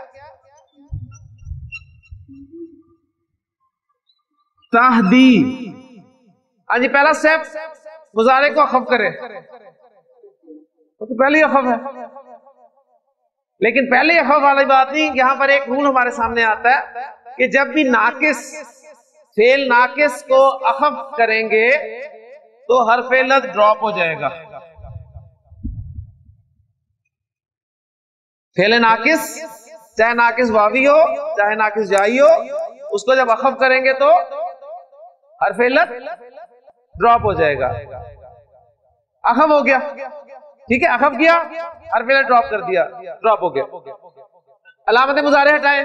ताहदी। हाँ जी, पहला स्टेप मुजारे को अखफ करे, तो पहले अखफ है, लेकिन पहले अखफ वाली बात नहीं। यहां पर एक रूल हमारे सामने आता है कि जब भी नाकिस फेल नाकिस को अखफ करेंगे तो हरफ इल्लत ड्रॉप हो जाएगा। फेल नाकिस चाहे नाकिस वावी हो चाहे नाकिस जाई हो, उसको जब अखफ करेंगे तो हरफ इल्लत ड्रॉप हो जाएगा। अखफ हो गया, ठीक है, अखफ किया, हरफ इल्लत ड्रॉप कर दिया, ड्रॉप हो गया। अलामत मुजारे हटाएं,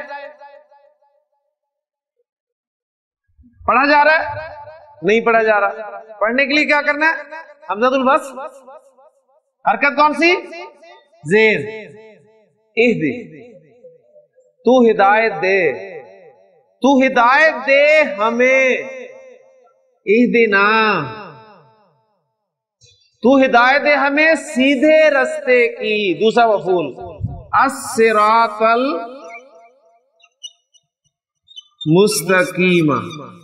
पढ़ा जा रहा है? नहीं पढ़ा जा रहा। पढ़ने के लिए क्या करना है? हमज़तुल वस्ल, हरकत कौन सी? जेर। इहदी, तू हिदायत दे, तू हिदायत दे हमें, इहदिना, तू हिदायत दे हमें सीधे रास्ते की। दूसरा मफूल अस्सिरातल मुस्तकीमा।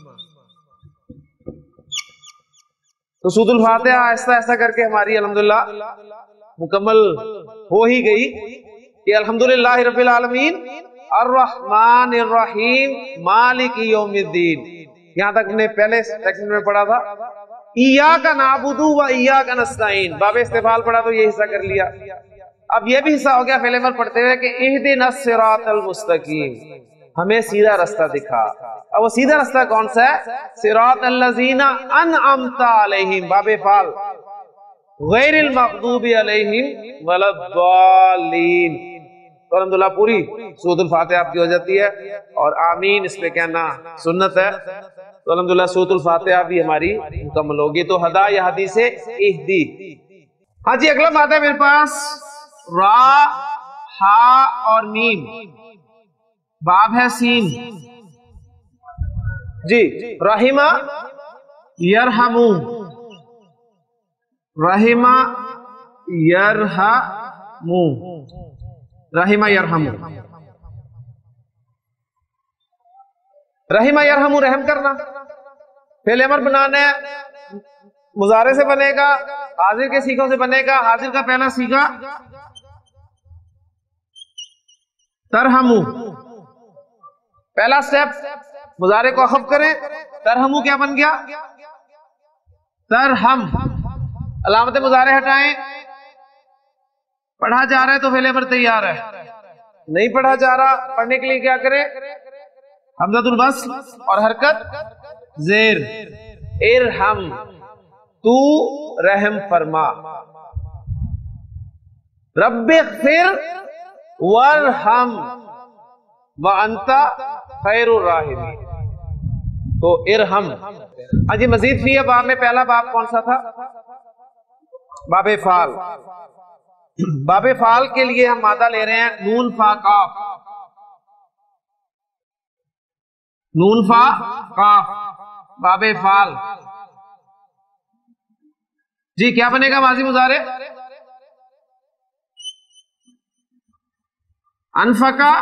तो सूरतुल फातिहा ऐसा ऐसा करके हमारी अल्हम्दुलिल्लाह मुकम्मल हो ही गई कि अल्हम्दुलिल्लाह रब्बिल आलमीन अर्रहमानिर रहीम मालिकी यौमिद्दीन। यहां तक हमने पहले सेक्शन में पढ़ा था इय्याका नअबुदु व इय्याका नस्तईन, बाब इस्तिफाल पढ़ा तो ये हिस्सा कर लिया। अब ये भी हिस्सा हो गया फेल अमर पढ़ते हुए कि इहदिनस सिरातल मुस्तकीम, हमें सीधा रास्ता दिखा। अब वो सीधा रास्ता कौन सा है? सिरातल लज़ीना अनअमता अलैहिम, बाबे फाल, गैरिल मग़दूबि अलैहिम वलद्दालीन। तो अल्हम्दुलिल्लाह पूरी सूरतुल फातिहा आपकी हो जाती है, और आमीन इस पे कहना सुन्नत है। तो अल्हम्दुलिल्लाह सूरतुल फातिहा भी हमारी मुकम्मल होगी। तो हदा या हदी से इहदी। हाँ जी, अगला बात है मेरे पास रा, हा और मीम, बाब है सीन। जी रहीमा यरहमू, रहीमा यरहमू, रहीमा यरहमू, रहीमा यरहमू रहम करना। फेल अमर बनाना है, मुजारे से बनेगा, हाजिर के सीगों से बनेगा। हाजिर का पहला सीगा तरहमू, पहला स्टेप मुजारे को अखफ करें, तरहमू क्या बन गया? तरहम। अलामत मुजारे हटाएं, पढ़ा जा रहा है तो फेल अमर तैयार है, नहीं पढ़ा जा रहा, पढ़ने के लिए क्या करें? हमज़तुल वस्ल और हरकत जेर। इरहम, तू रहम फरमा। रब्बिग़फिर वरहम व अंता खैरुर राहिमीन। तो इरहम। हाँ जी, मजीद भी है बाब में। पहला बाब कौन सा था? बाबे फाल। बाबे फाल के लिए हम मादा ले रहे हैं नून फा काफ, नून फा काफ, बाबे फाल। जी क्या बनेगा माजी मुजारे? अनफका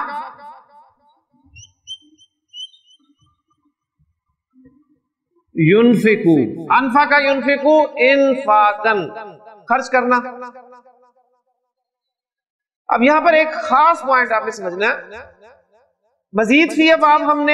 युनफिकू, अनफका युनफिकू इनफाकन, खर्च करना। अब यहां पर एक खास पॉइंट आपने समझना है। मजीद फी अबाब हमने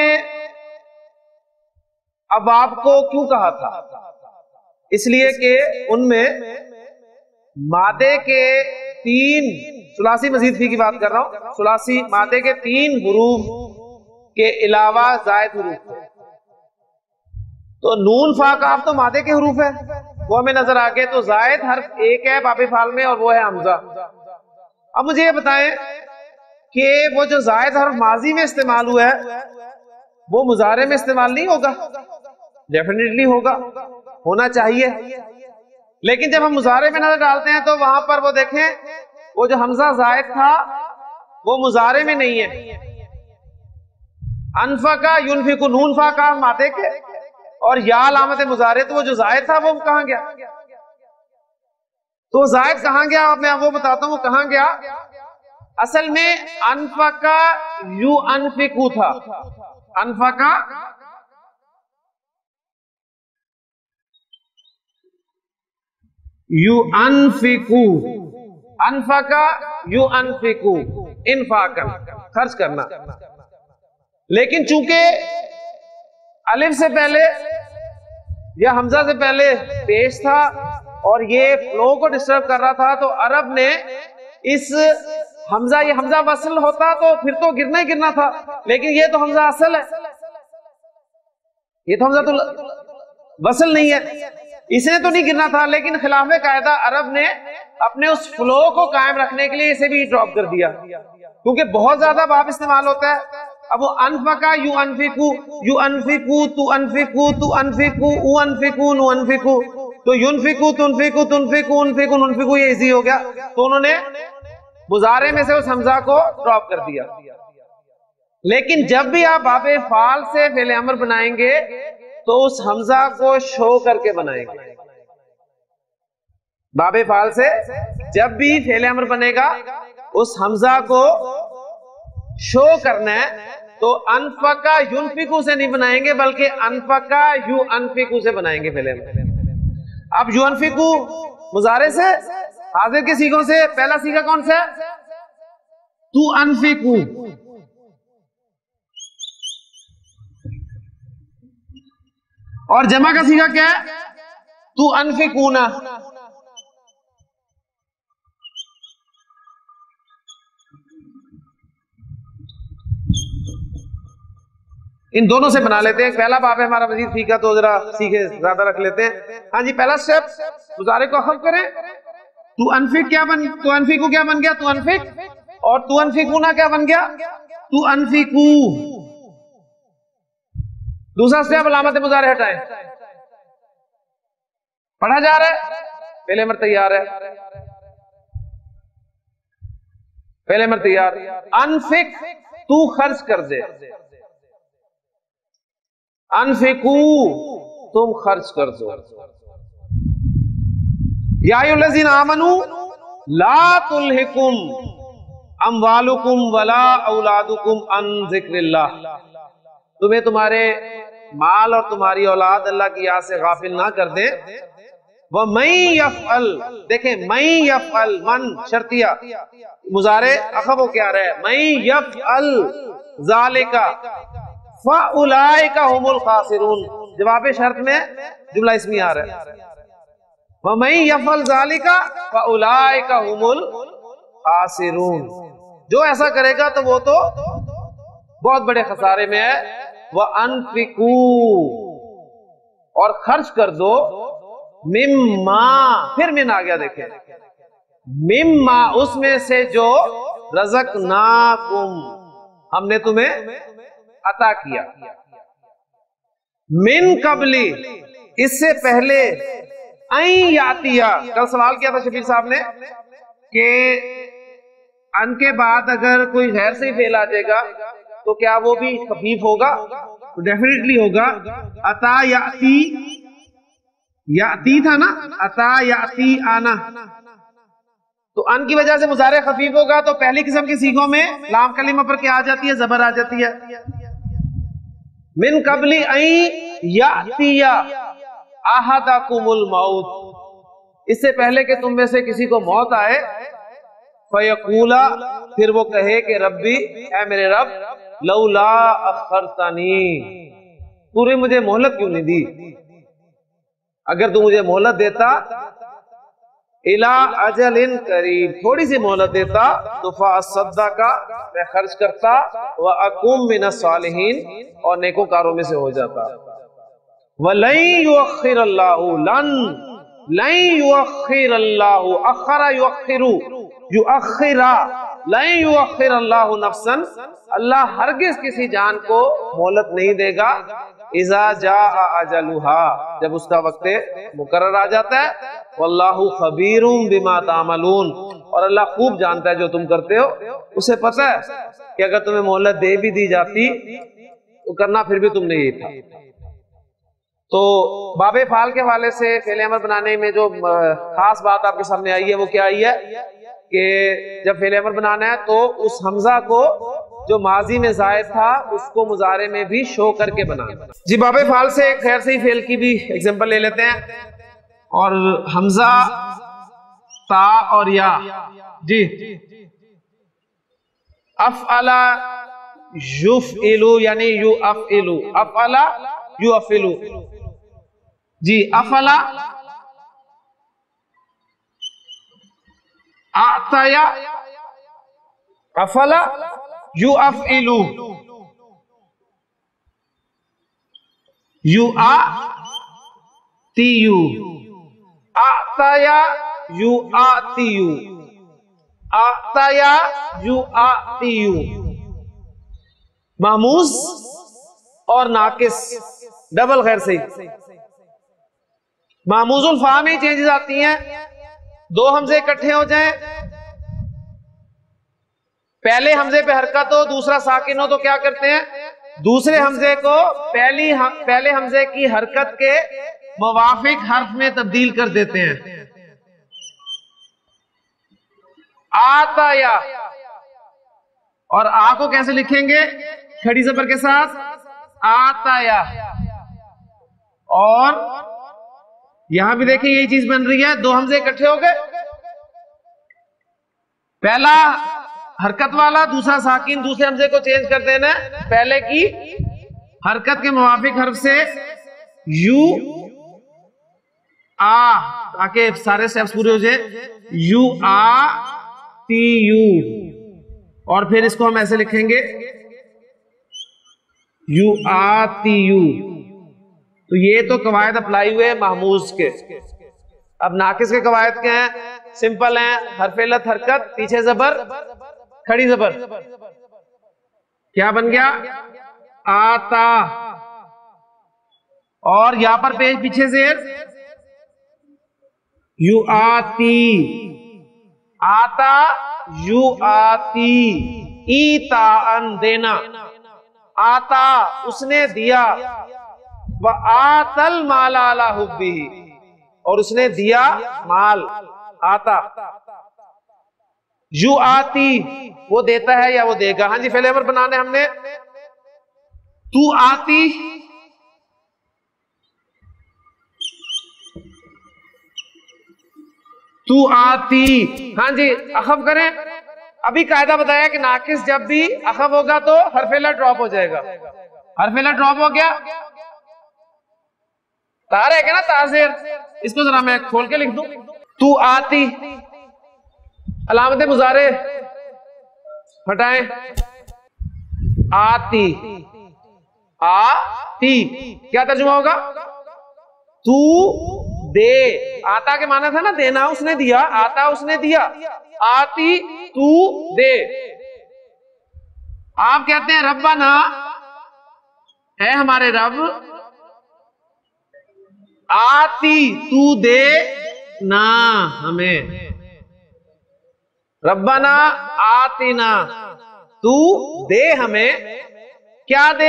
अबाब को क्यों कहा था? इसलिए कि उनमें मादे के तीन, सुलासी मजीद फी की बात कर रहा हूं, सुलासी मादे के तीन हुरूफ के अलावा जायद हुरूफ थे। तो नून फा काफ तो मादे के हुरूफ है, वो हमें नजर आ गए। तो जायद हर्फ एक है बाबे फाल में और वो है हमजा। अब मुझे ये बताएं कि वो जो जायद हर्फ माजी में इस्तेमाल हुआ है वो मुजारे में इस्तेमाल नहीं होगा? डेफिनेटली होगा, होना चाहिए। लेकिन जब हम मुजारे में नजर डालते हैं तो वहां पर वो देखें, वो जो हमजा जायद था वो मुजारे में नहीं है। अनफका युनफिकू, नून फा का मादे के और या अलामत मुजारे, तो वो जो जायद था वो कहां गया? तो जायद कहां गया? मैं वो बताता हूं वो कहां गया। असल में अनफका यू अनफिकू था, अनफका यू अनफिकू, अनफका यू अनफिकू, इनफाकन, खर्च करना। लेकिन चूंकि अलिफ से पहले या हमजा से पहले पेश था और ये फ्लो को डिस्टर्ब कर रहा था, तो अरब ने इस हमजा, ये हमजा वसल होता तो फिर तो गिरना ही गिरना था, लेकिन ये तो हमजा असल है, ये तो हमजा तो वसल नहीं है, इसे तो नहीं गिरना था। लेकिन खिलाफे कायदा अरब ने अपने उस फ्लो को कायम रखने के लिए इसे भी ड्रॉप कर दिया, क्योंकि बहुत ज्यादा बाब इस्तेमाल होता है। अब वो अनफका यू अनफिकू, यू अनफिकू तू अनफिकू, तू अनफिकू उ अनफिकू नु अनफिकू, तो युनफिकू तुनफिकू तुनफिकू उनफिकू उनफिकू, ये इजी हो गया। तो उन्होंने मुजारे में से उस हमजा को ड्रॉप कर दिया। लेकिन जब भी आप बाबे फाल से फेले अमर बनाएंगे तो उस हमजा को शो करके बनाएंगे। बाबे फाल से जब भी फेले अमर बनेगा उस हमजा को शो करना है, तो अनफका युनफिकू से नहीं बनाएंगे बल्कि अनफका यू अनफिकू से बनाएंगे पहले। अब यू अनफिकू मुजारे से, हाजिर के सीगों से पहला सीगा कौन सा है? तू अनफिकू। और जमा का सीगा क्या है? तू अनफिकूना। इन दोनों से बना लेते हैं। पहला बाब है हमारा मजीद फीका, तो जरा सीखे ज्यादा रख लेते हैं। हाँ जी, पहला स्टेप, मुजारे को खफ करें। तू अनफिक क्या बन, तू अनफिकू क्या बन गया? तू अनफिक। और तू अनफिकूना क्या बन गया? तू अनफिकू। दूसरा स्टेप, अलामत मुजारे हटाएं। पढ़ा जा रहा है, पहले मर तैयार है, पहले मर तैयार। अनफिक, तू खर्च कर दे। अनफिकू, तुम खर्च कर दो। या अय्युहल्लज़ीना आमनू ला तुल्हिकुम अमवालुकुम वला औलादुकुम अन ज़िक्रिल्लाह, तुम्हें तुम्हारे माल और तुम्हारी औलाद अल्लाह की याद से गाफिल ना कर दे। वह मई यफ़अल, देखें मई यफ़अल, मन शर्तिया, मुजारे अखब क्या रहा है? मई यफ़अल ज़ालिका फ़उलाइका हुमुल खासिरून, जवाब शर्त में जुमला इसमी आ रहा है। वमई यफ़अल ज़ालिका फ़उलाइका हुमुल खासिरून, जो ऐसा करेगा तो वो तो बहुत बड़े खसारे में है। वह अनफिकू, और खर्च कर दो, मिम्मा, फिर मिन आ गया, देखें मिम्मा, उसमें से जो रज़क़नाकुम, हमने तुम्हें अता किया। मिन कबली, इससे पहले, आई यातिया, कल सवाल किया था शबीर साहब ने कि अन के बाद अगर कोई गैर से फेल आ जाएगा तो क्या वो भी खफीफ होगा? तो डेफिनेटली होगा। अता याती, याती था ना, अता याती आना, तो अन की वजह से मुजारे खफीफ होगा। तो पहली किस्म की सीखों में लाम कलीमा पर क्या आ जाती है? जबर आ जाती है। मिन कबली आई यातिया अहदकुमुल मौत, इससे पहले कि तुम में से किसी को मौत आए, फयकूला, फिर वो कहे कि रब्बी, ऐ मेरे रब, लौला अखरतनी, तूने मुझे मोहलत क्यों नहीं दी? अगर तू मुझे मोहलत देता, इला अजलिन करीब, थोड़ी सी मोहलत देता, तो फअसद्दका, मैं खर्च करता, व अकुम मिनस सालिहीन, और नेकोकारों में से हो जाता। वलन युअख्खिर अल्लाहु, लन लन युअख्खिर अल्लाहु, अखरा युअख्खिरु, युअख्खिरा, लन युअख्खिर अल्लाहु नफ्सन, अल्लाह हरगिज किसी जान को मोहलत नहीं देगा, इज़ा जाअ अजलुहा, जब उसका वक्त मुकर्रर आ जाता है। वल्लाहु खबीरुम बिमा तामलून, और अल्लाह खूब जानता है जो तुम करते हो। उसे पता है कि अगर तुम्हें मोहलत दे भी दी जाती तो करना फिर भी तुमने यही था। तो बाबे फाल के हवाले से फेल अमर बनाने में जो खास बात आपके सामने आई है वो क्या आई है कि जब फेल अमर बनाना है तो उस हमजा को जो माजी में जायद था उसको मुजारे में भी शो करके बनाना। जी बाबे फाल से एक खैर से ही फेल की भी एग्जांपल ले लेते हैं। और हमजा, ता और या, जी अफ़अला युफ़इलु, यानी यू अफ़इलु, अफ़अला यू अफ़इलु, जी अफ़अला, आताया, अफ़अला यू अफ़इलु, यू आ तीयू, आताया यू आतीयू, आताया यू आतीयू। महमूज और नाकिस डबल खैर से महमूजुल फा में चेंजेस आती हैं। दो हमजे इकट्ठे हो जाएं, पहले हमजे पे हरकत हो, दूसरा साकिन हो, तो क्या करते हैं? दूसरे हमजे को पहली हम, पहले हमजे की हरकत के मुवाफिक हर्फ में तब्दील कर देते हैं। आताया, और आ को कैसे लिखेंगे? खड़ी जबर के साथ, आताया। और यहां भी देखिए यही चीज बन रही है, दो हमजे इकट्ठे हो गए, पहला हरकत वाला, दूसरा साकिन, दूसरे हमजे को चेंज कर देना है पहले की हरकत के मुवाफिक हर्फ से यू आ, ताकि सारे स्टेप्स पूरे हो जाए। यू आ टी यू, और फिर इसको हम ऐसे लिखेंगे यू आ टी यू। तो ये तो कवायद अप्लाई हुए महमूज के। अब नाकिस के कवायद क्या हैं? सिंपल हैं, हरफेलत हरकत, पीछे जबर, खड़ी जबर, क्या बन गया? आता। और यहां पर पेज पीछे जेर, यू आती, आता यू आती, ईता अन देना, आता उसने दिया, व आतल माला अला हुब्बी, और उसने दिया माल, आता। यू आती वो देता है या वो देगा। हाँ जी, फेल अमर बनाने हमने, तू आती, तू आती। हाँ जी, अखफ करें। अभी कायदा बताया कि नाकिस जब भी अखफ होगा तो हरफेला ड्रॉप हो जाएगा। हरफेला ड्रॉप हो गया, तार है क्या ना, ताजेर, इसको जरा मैं खोल के लिख दूं। तू आती, अलामत मुजारे हटाएं, आती, आती क्या तर्जुमा होगा? तू दे। आता के माना था ना देना, उसने दिया, आता उसने दिया, आती तू दे। आप कहते हैं रब्बाना, है हमारे रब, आती तू दे ना हमें। रब्बना आतिना, तू दे हमें, क्या दे?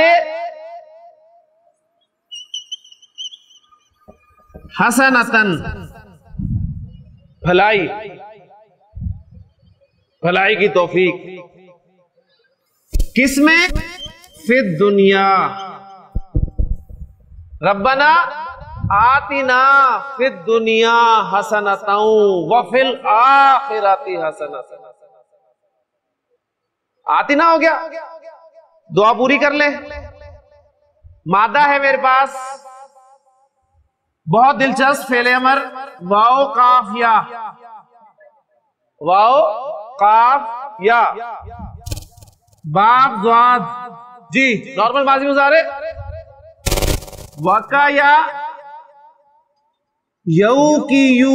हसनतन, भलाई, भलाई की तौफीक। किसमें? फिर दुनिया। रब्बना आतिना फिर दुनिया हसनतौ व फिल आखिरती हसनतन। आतिना हो गया, दुआ पूरी कर ले। मादा है मेरे पास, बहुत दिलचस्प फेले अमर, वाओ काफ या, वाओ काफ या, बाप द्वाद जी, नॉर्मल माजी मुजारे। वका या यऊ की यू,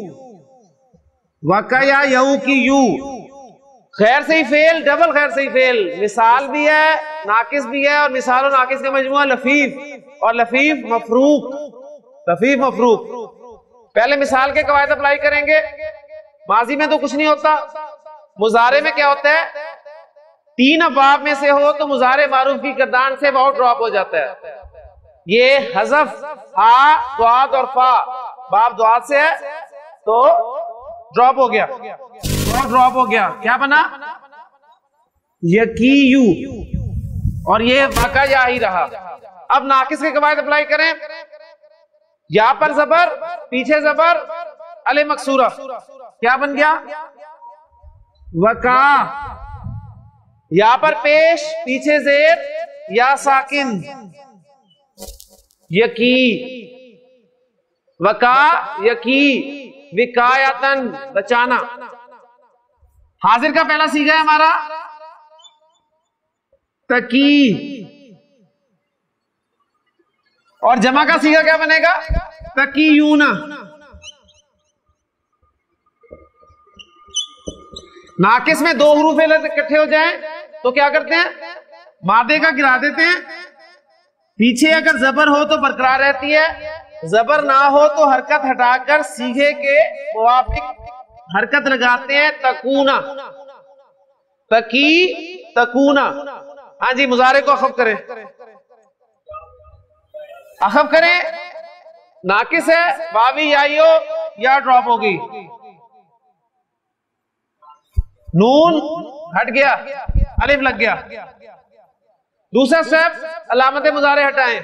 वका या यऊ की यू, खैर से ही फेल, डबल खैर से ही फेल। मिसाल भी है, नाकिस भी है, और मिसाल और नाकिस का मजमुआ लफीफ, और लफीफ मफरूक, लफीफ मफरूक। पहले मिसाल के कवायद अप्लाई करेंगे। माजी में तो कुछ नहीं होता, मुजारे में क्या होता है? तीन अबाब में से हो तो मुजारे मारूफ की गर्दान से वाव ड्रॉप हो जाता है। ये हज़फ हा, द्वाद और फा, बाब द्वाद से है तो ड्रॉप हो गया, वाव ड्रॉप हो गया, क्या बना? यकीयू, और ये वाका या ही रहा। अब नाकिस के कवायद अप्लाई करें। या पर जबर, पीछे जबर, अले मकसूरा, क्या बन गया? वका। या पर पेश, पीछे जेर, या साकिन, यकी, वका यकी, विकायतन, बचाना। हाजिर का पहला सीगा है हमारा तकी, और जमा का सीगा क्या बनेगा? तकीयूना। नाकिस में दो हरूफ इकट्ठे हो जाएं तो क्या करते हैं? मादे का गिरा देते हैं। पीछे अगर जबर हो तो बरकरार रहती है, जबर ना हो तो हरकत हटाकर सीगे के मुवाफिक हरकत लगाते हैं। तकूना, तकी, तकूना। हाँ जी, मुजारे को अखफ करें, अखफ करें। नाकिस है, वावी याइयो या ड्रॉप होगी, नून हट गया, अलिफ लग गया। दूसरा स्टेप, अलामत मुजारे हटाएं।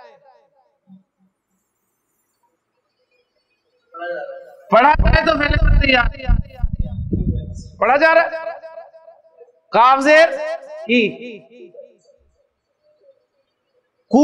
पढ़ा जाए तो पहले पढ़ दिया, पढ़ा जा रहा है। काफ जेर की, कू,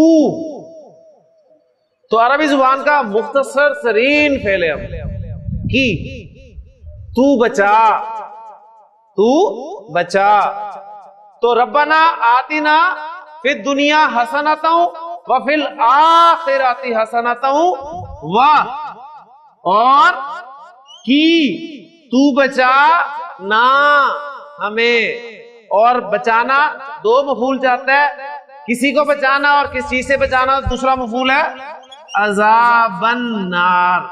तो अरबी जुबान का मुख्तसर तरीन फेले हम की। तू बचा, तू बचा। तो रब्बना आतिना फिर दुनिया हसनतौ व फिल आखिरती हसनतौ व, और की, तू बचा ना हमें। और बचाना दो मफूल चाहता है, किसी को बचाना और किस चीज से बचाना दूसरा मफूल है, अज़ाबन नार।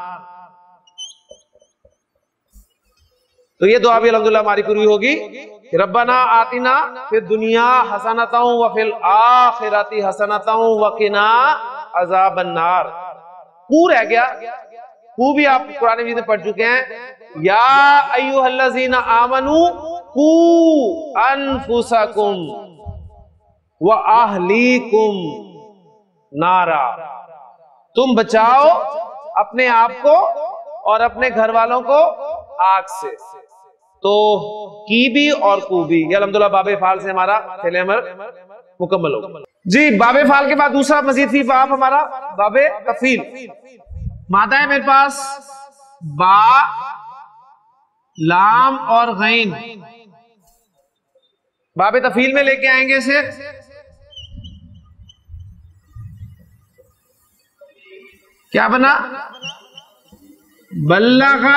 तो ये दुआ भी अल्हम्दुलिल्लाह हमारी पूरी होगी। रब्बना आतिना फिर दुनिया हसनतौ व फिल आखिरती हसनतौ व किना अज़ाबन नार। कू रह गया, कू भी आप कुरान मजीद में पढ़ चुके हैं। या अय्युहल्लज़ीना आमनू कू अनफुसकुम व अहलीकुम नारा, तुम बचाओ अपने आप को और अपने घर वालों को आग से। तो की भी और कू भी, ये अल्हम्दुलिल्लाह बाबे फाल से हमारा फेले अमर मुकम्मल हो जी। बाबे फाल के बाद दूसरा मजीद फी बाब हमारा बाबे तफील। मादा है मेरे पास बा, लाम और गैन। बाबे तफील में लेके आएंगे इसे। क्या बना? बल्लगा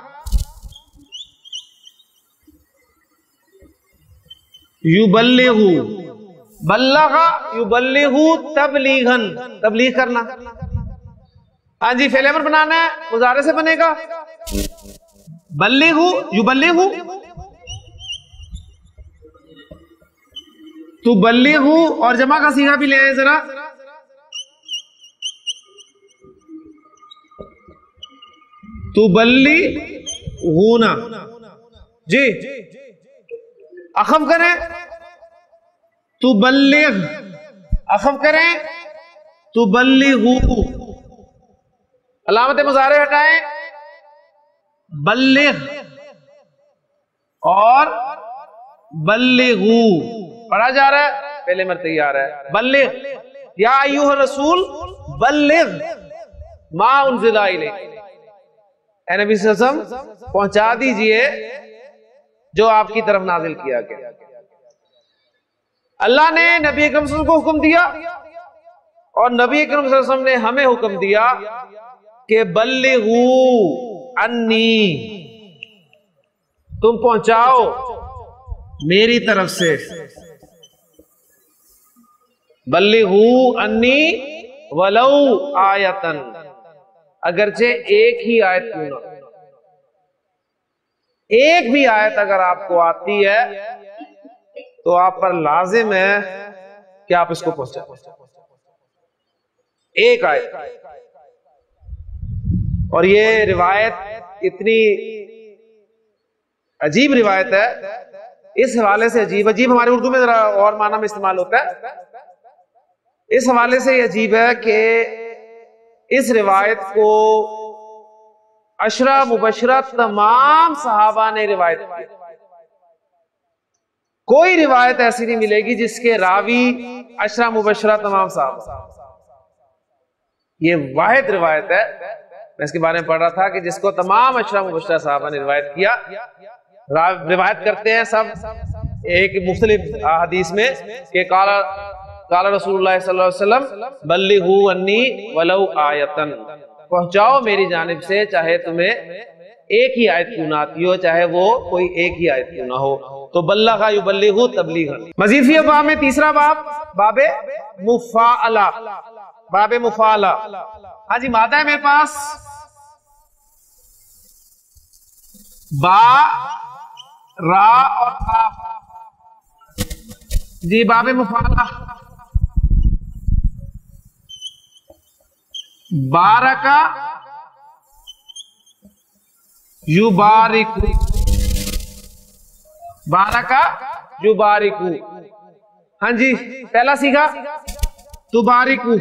युबल्लिगु, बल्लगा युबल्लिगु तबलीगन, तबलीग करना। हाँ जी, फेल अमर बनाना है, मुजारे से बनेगा। बल्लिगु युबल्लिगु तू बल्लिगू, और जमा का सीगा भी ले आए जरा। तू बल्ली गूना जी, अखफ करें तू बल्लिग, अखफ करें तू बल्लिगू, अलामत मुजारे हटाएं, बल्लिग और बल्लिगू पढ़ा जा रहा है, पहले मर तैयार है। बल्लिग या अय्युहर रसूल बल्लिग मा उनज़िला इलैक, ए नबी सल्लल्लाहु अलैहि वसल्लम पहुंचा दीजिए जो आपकी तरफ नाजिल किया गया। अल्लाह ने नबी अकरम सल्लल्लाहु अलैहि वसल्लम को हुक्म दिया और नबी अकरम सल्लल्लाहु अलैहि वसल्लम ने हमें हुक्म दिया कि बल्लिगू अन्नी, तुम पहुंचाओ मेरी तरफ से, बल्लिगू अन्नी वलौ आयतन, अगरचे एक ही आयत क्यों ना, एक भी आयत अगर आपको आती है तो आप पर लाजिम है कि आप इसको पहुंचाओ, एक आयत। और ये रिवायत इतनी अजीब रिवायत है, इस हवाले से अजीब, अजीब हमारे उर्दू में जरा और माना में इस्तेमाल होता है, इस हवाले से ये अजीब है कि इस रिवायत को अशरा मुबशरा तमाम सहाबा ने रिवायत की। कोई रिवायत ऐसी नहीं मिलेगी जिसके रावी अशरा मुबशरा तमाम सहाबा, ये वाहिद रिवायत है। मैं इसके बारे में पढ़ रहा था कि जिसको तमाम अशरा मुबशरा सहाबा ने रिवायत किया, रिवायत करते हैं सब एक मुख्तलिफ हदीस में कि काला काला रसूलुल्लाह सल्लल्लाहु अलैहि वसल्लम बल्लिगू अन्नी वलौ आयतन, पहुंचाओ मेरी जानिब से चाहे तुम्हें एक ही आयत क्यों ना आती हो, चाहे वो कोई एक ही आयत क्यों ना हो। तो बल्लगा युबल्लिगु तबलीगन। मजीद फी बाब में तीसरा बाब बाबे मुफाअला, बाबे मुफाअला। हाँ जी, मादा है मेरे पास बा रा और ता जी, बाबे मुफाअला। बारका युबारिकु, बारका युबारिकु। हाँ जी, पहला सीखा तुबारिकु,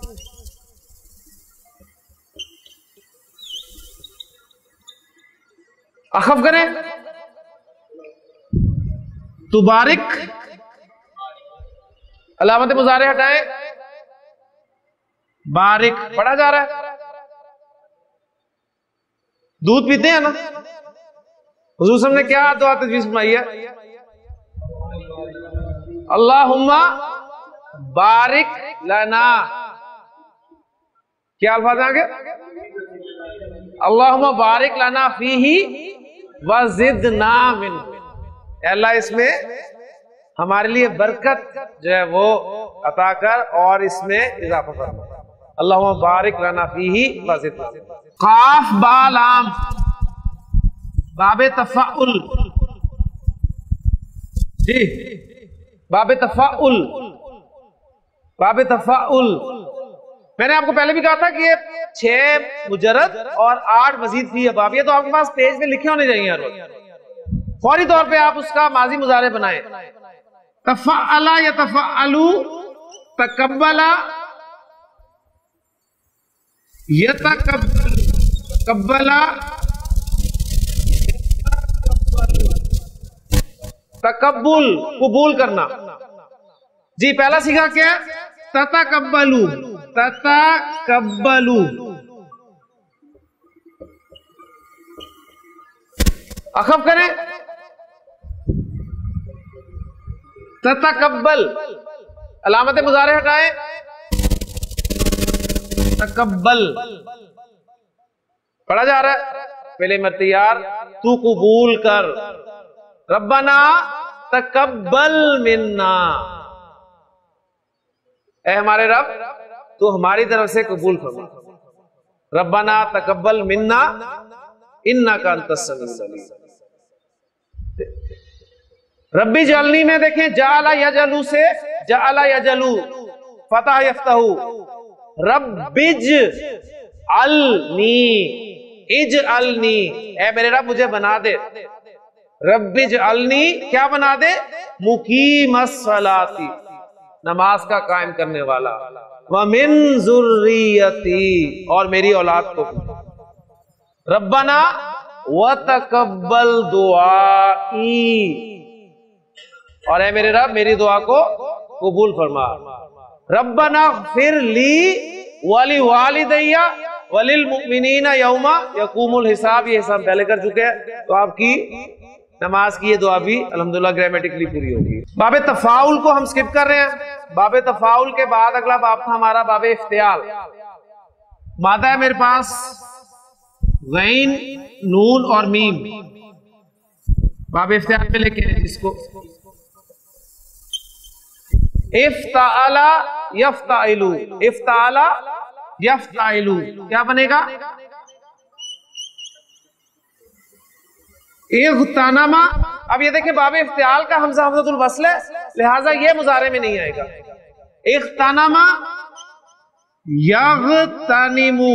अखफ करें तुबारिक, अलामत मुजारे हटाएं, बारिक पढ़ा जा रहा है। दूध पीते हैं ना, हुजूर साहब ने क्या दुआ तजवीज फरमाई है? अल्लाहुम्मा बारिक लना, क्या अल्फाज आगे? अल्लाहुम्मा बारिक लना फीही व ज़िदना मिन, अल्लाह इसमें हमारे लिए बरकत जो है वो अता कर और इसमें इजाफा फरमा। अल्लाहुम्मा बारिक लना फीही व ज़िदना। काफ बा लाम बाबे तफाउल जी, बाबे तफाउल, बाबे तफाउल। मैंने आपको पहले भी कहा था कि ये छह मुजरद और आठ मजीद फी अबाब, ये तो आपके पास पेज में लिखे होने चाहिए हर वक्त। फौरी तौर पे आप उसका माजी मुजारे बनाएं। तफअला या तफअलू, तकब्बला यतकब्बला, तकब्बुल कबूल करना जी। पहला सीखा क्या? ततकब्बलू, ततकब्बलू, अखफ करें ततकब्बल, अलामत मुजारे हटाएं, तकब्बल पढ़ा जा रहा है। पहले मर्तियार तू कबूल कर, रब्बना तकब्बल मिन्ना, ऐ हमारे रब तो हमारी तरफ से कबूल फरमा। रब्बना तकब्बल मिन्ना इन्नका अंतस समीउल अलीम। रब्बी जलनी में देखें जाला यजलू से जाला यजलू फतह यफ्तहू, रब्बिज अलनी इज अलनी, ए मेरे रब मुझे बना दे, रब्बिज अलनी क्या बना दे, मुकीमस सलाती नमाज का कायम करने वाला, व मिन जुर्रियती और मेरी औलाद को, रब्बना व तकब्बल दुआई और है मेरे रब मेरी दुआ को कबूल फरमा, रब्बना फिर ली वाली वालिदैया वलिल मुमिनीना यौमा यकूमुल हिसाब, ये सब पहले कर चुके हैं, तो आपकी नमाज की ये दुआ भी अल्हम्दुलिल्लाह ग्रामेटिकली पूरी होगी। बाबे तफाउल को हम स्किप कर रहे हैं। बाबे तफाउल के बाद अगला बाब था हमारा बाबे इफ्तियाल। मादा है मेरे पास गैन नून और मीम, बाबे इफ्तियाल पे लेके इसको इफ्ताला यफ्ताइलू, इफ्ताला यफ्ताइलू क्या बनेगा, इग़्तनमा। अब ये देखिए बाबे इफ्तियाल का हमजा हमज़तुल वस्ल है, लिहाजा ये मुजारे में नहीं आएगा। इग़्तनमा यग़्तनिमु,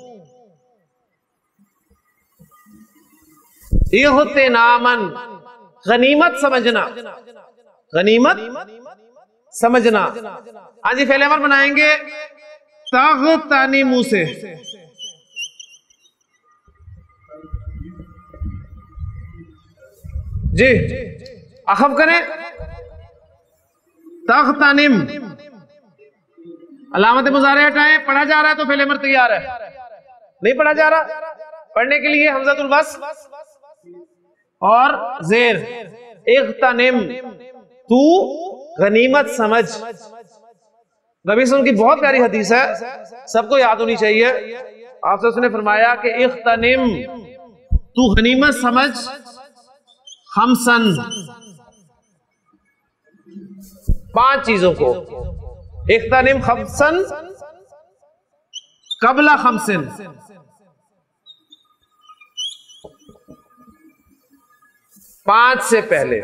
इग़्तिनामन गनीमत समझना, गनीमत समझना। हाँ जी फेल अमर बनाएंगे तग़्तनिमु से, जी अखब करें तग़्तनिम, अलामत मुजारे हटाएं। पढ़ा जा रहा है तो फेल अमर तैयार है, नहीं पढ़ा जा रहा पढ़ने के लिए हमज़तुल वस्ल और जेर। इग़्तनिम तू गनीमत समझ, नबी सल्लल्लाहु की बहुत प्यारी हदीस है, सबको याद होनी चाहिए। आपसे उसने फरमाया कि इग़्तनिम तू गनीमत समझ खमसन, पांच चीजों को, इग़्तनिम खमसन कबला खमसिन, पांच से पहले,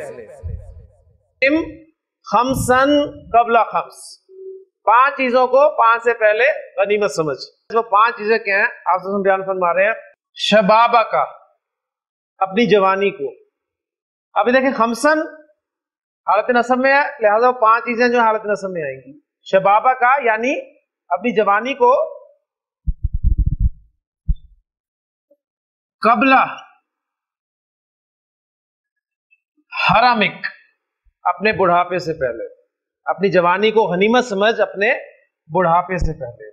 खमसन कबला खम्स, पांच चीजों को पांच से पहले गनीमत समझ। वो पांच चीजें क्या हैं आप बयान फरमा रहे हैं। शबाबा का, अपनी जवानी को। अभी देखिए खमसन हालत नसब में है, लिहाजा वो पांच चीजें जो हालत नसब में आएंगी। शबाबा का यानी अपनी जवानी को, कबला हरामिक अपने बुढ़ापे से पहले, अपनी जवानी को गनीमत समझ अपने बुढ़ापे से पहले।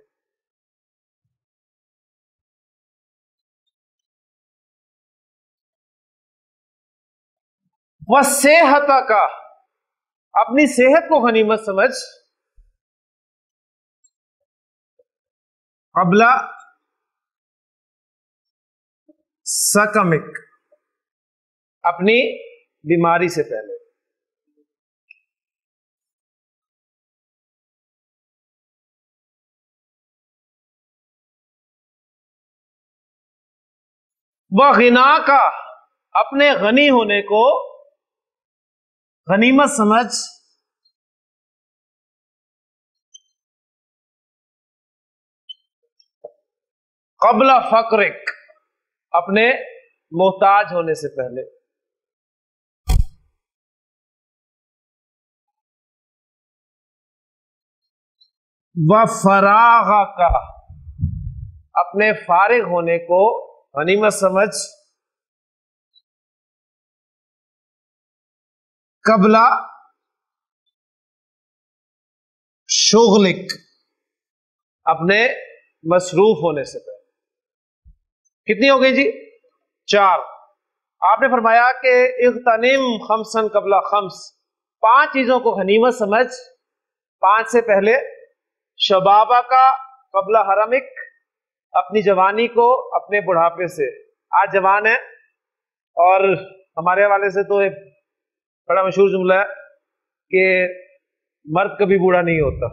वह सेहत का, अपनी सेहत को गनीमत समझ कबला सकमिक, अपनी बीमारी से पहले। वह गिना का, अपने गनी होने को गनीमत समझ कबला फक्रिक, अपने मोहताज होने से पहले। व फरागा का, अपने फारिग होने को गनीमत समझ कबला शुगलिक, अपने मसरूफ होने से पहले। कितनी हो गई जी? चार। आपने फरमाया कि इग़्तनिम खमसन कबला खम्स, पांच चीजों को गनीमत समझ पांच से पहले। शबाबा का कबला हरमिक, अपनी जवानी को अपने बुढ़ापे से। आज जवान है और हमारे हवाले से तो एक बड़ा मशहूर जुमला है कि मर्द कभी बूढ़ा नहीं होता।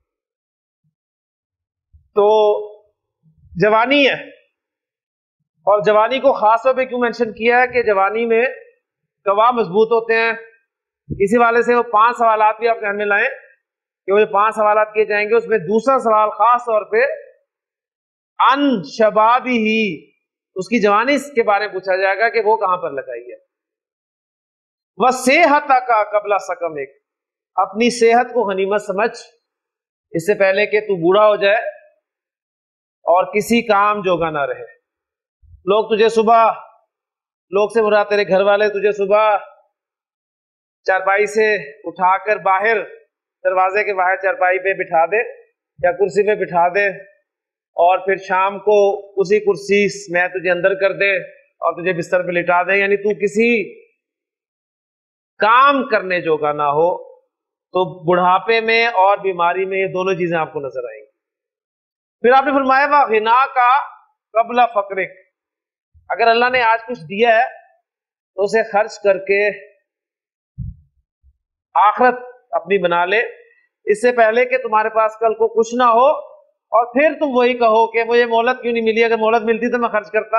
तो जवानी है, और जवानी को खास तौर पे क्यों मेंशन किया है कि जवानी में गवाह मजबूत होते हैं, इसी वाले से वो पांच सवालात भी आप ध्यान में लाएं कि वो जो पांच सवालात किए जाएंगे उसमें दूसरा सवाल खास तौर पे अन शबाबी ही, उसकी जवानी के बारे में पूछा जाएगा कि वो कहां पर लगाई है। वह सेहत का कबला सकम, एक अपनी सेहत को गनीमत समझ, इससे पहले कि तू बूढ़ा हो जाए और किसी काम जोगा ना रहे। लोग तुझे सुबह, लोग से बुरा तेरे घर वाले तुझे सुबह चारपाई से उठाकर बाहर, दरवाजे के बाहर चारपाई पे बिठा दे या कुर्सी पे बिठा दे और फिर शाम को उसी कुर्सी में तुझे अंदर कर दे और तुझे बिस्तर पे लिटा दे, यानी तू किसी काम करने जोगा ना हो। तो बुढ़ापे में और बीमारी में ये दोनों चीजें आपको नजर आएंगी। फिर आपने फरमाया वा गिना का कबला फकरिक, अगर अल्लाह ने आज कुछ दिया है तो उसे खर्च करके आखिरत अपनी बना ले, इससे पहले कि तुम्हारे पास कल को कुछ ना हो और फिर तुम वही कहो कि मुझे मोहलत क्यों नहीं मिली, अगर मोहलत मिलती तो मैं खर्च करता।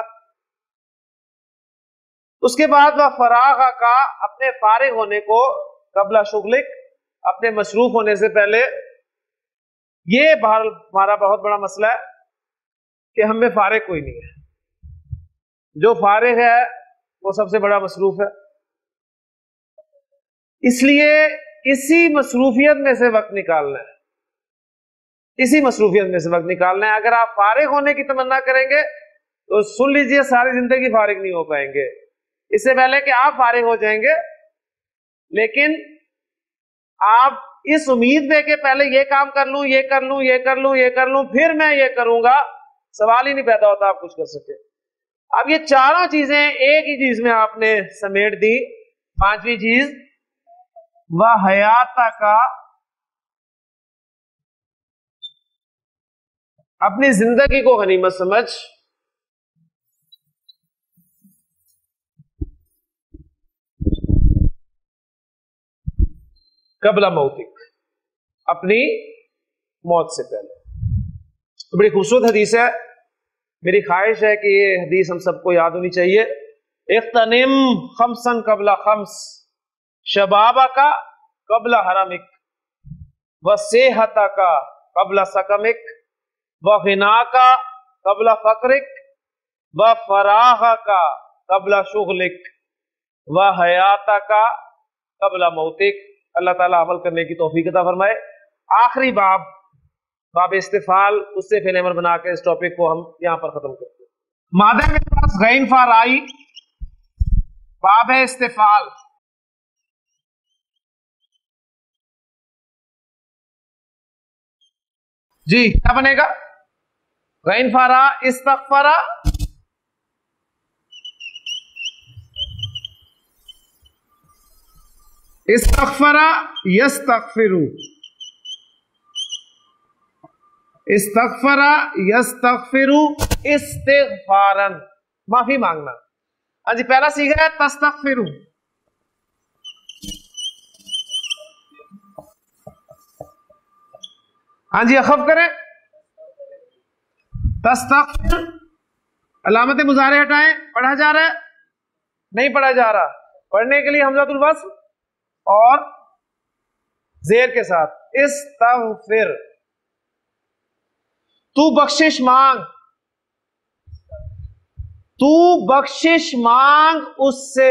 उसके बाद वह फराग का, अपने फारिग होने को, कबला शुगलिक, अपने मसरूफ होने से पहले। ये हमारा बहुत बड़ा मसला है कि हमें फारिग कोई नहीं है, जो फारिग है वो सबसे बड़ा मसरूफ है। इसलिए इसी मसरूफियत में से वक्त निकालना है, इसी मसरूफियत में से वक्त निकालना है। अगर आप फारिग होने की तमन्ना करेंगे तो सुन लीजिए सारी जिंदगी फारिग नहीं हो पाएंगे। इससे पहले कि आप फारिग हो जाएंगे, लेकिन आप इस उम्मीद में कि पहले ये काम कर लूं, ये कर लूं, ये कर लूं, ये कर लूं, फिर मैं ये करूंगा, सवाल ही नहीं पैदा होता आप कुछ कर सके। अब ये चारों चीजें एक ही चीज में आपने समेट दी। पांचवी चीज वह हयात का, अपनी जिंदगी को गनीमत समझ, कबला मौतिक, अपनी मौत से पहले। तो बड़ी खूबसूरत हदीस है, मेरी ख्वाहिश है कि ये हदीस हम सबको याद होनी चाहिए। इख्तनिम खमसन कबला खम्स, शबाबा का कबला हरामिक, व सेहता का कबला सकमिक, व गिना का कबला फकरिक, व फराह का कबला शुगलिक, व हयाता का कबला मौतिक। अल्लाह ताला अमल करने की तौफीक अता फरमाए। आखिरी बाब, बाब इस्तिफाल, उससे फिर अमल बना के इस टॉपिक को हम यहां पर खत्म करते हैं। मादा के पास गैन फार आई, बाब है इस्तिफाल। जी क्या बनेगा? गैन फारा इस्तगफरा, इस्तगफरा यस्तगफिरु, इस्तगफरा यस्तगफिरु इस्तिगफारन, माफी मांगना। हाँ जी, पहला सीखा है तस्तगफिरु, हाँ जी अखफ करें, तस्तगफिर, अलामत मुजारे हटाएं, पढ़ा जा रहा है, नहीं पढ़ा जा रहा, पढ़ने के लिए हमज़ातुल वस्ल और जेर के साथ इस्तगफिर। तू बख्शिश मांग, तू बख्शिश मांग उससे,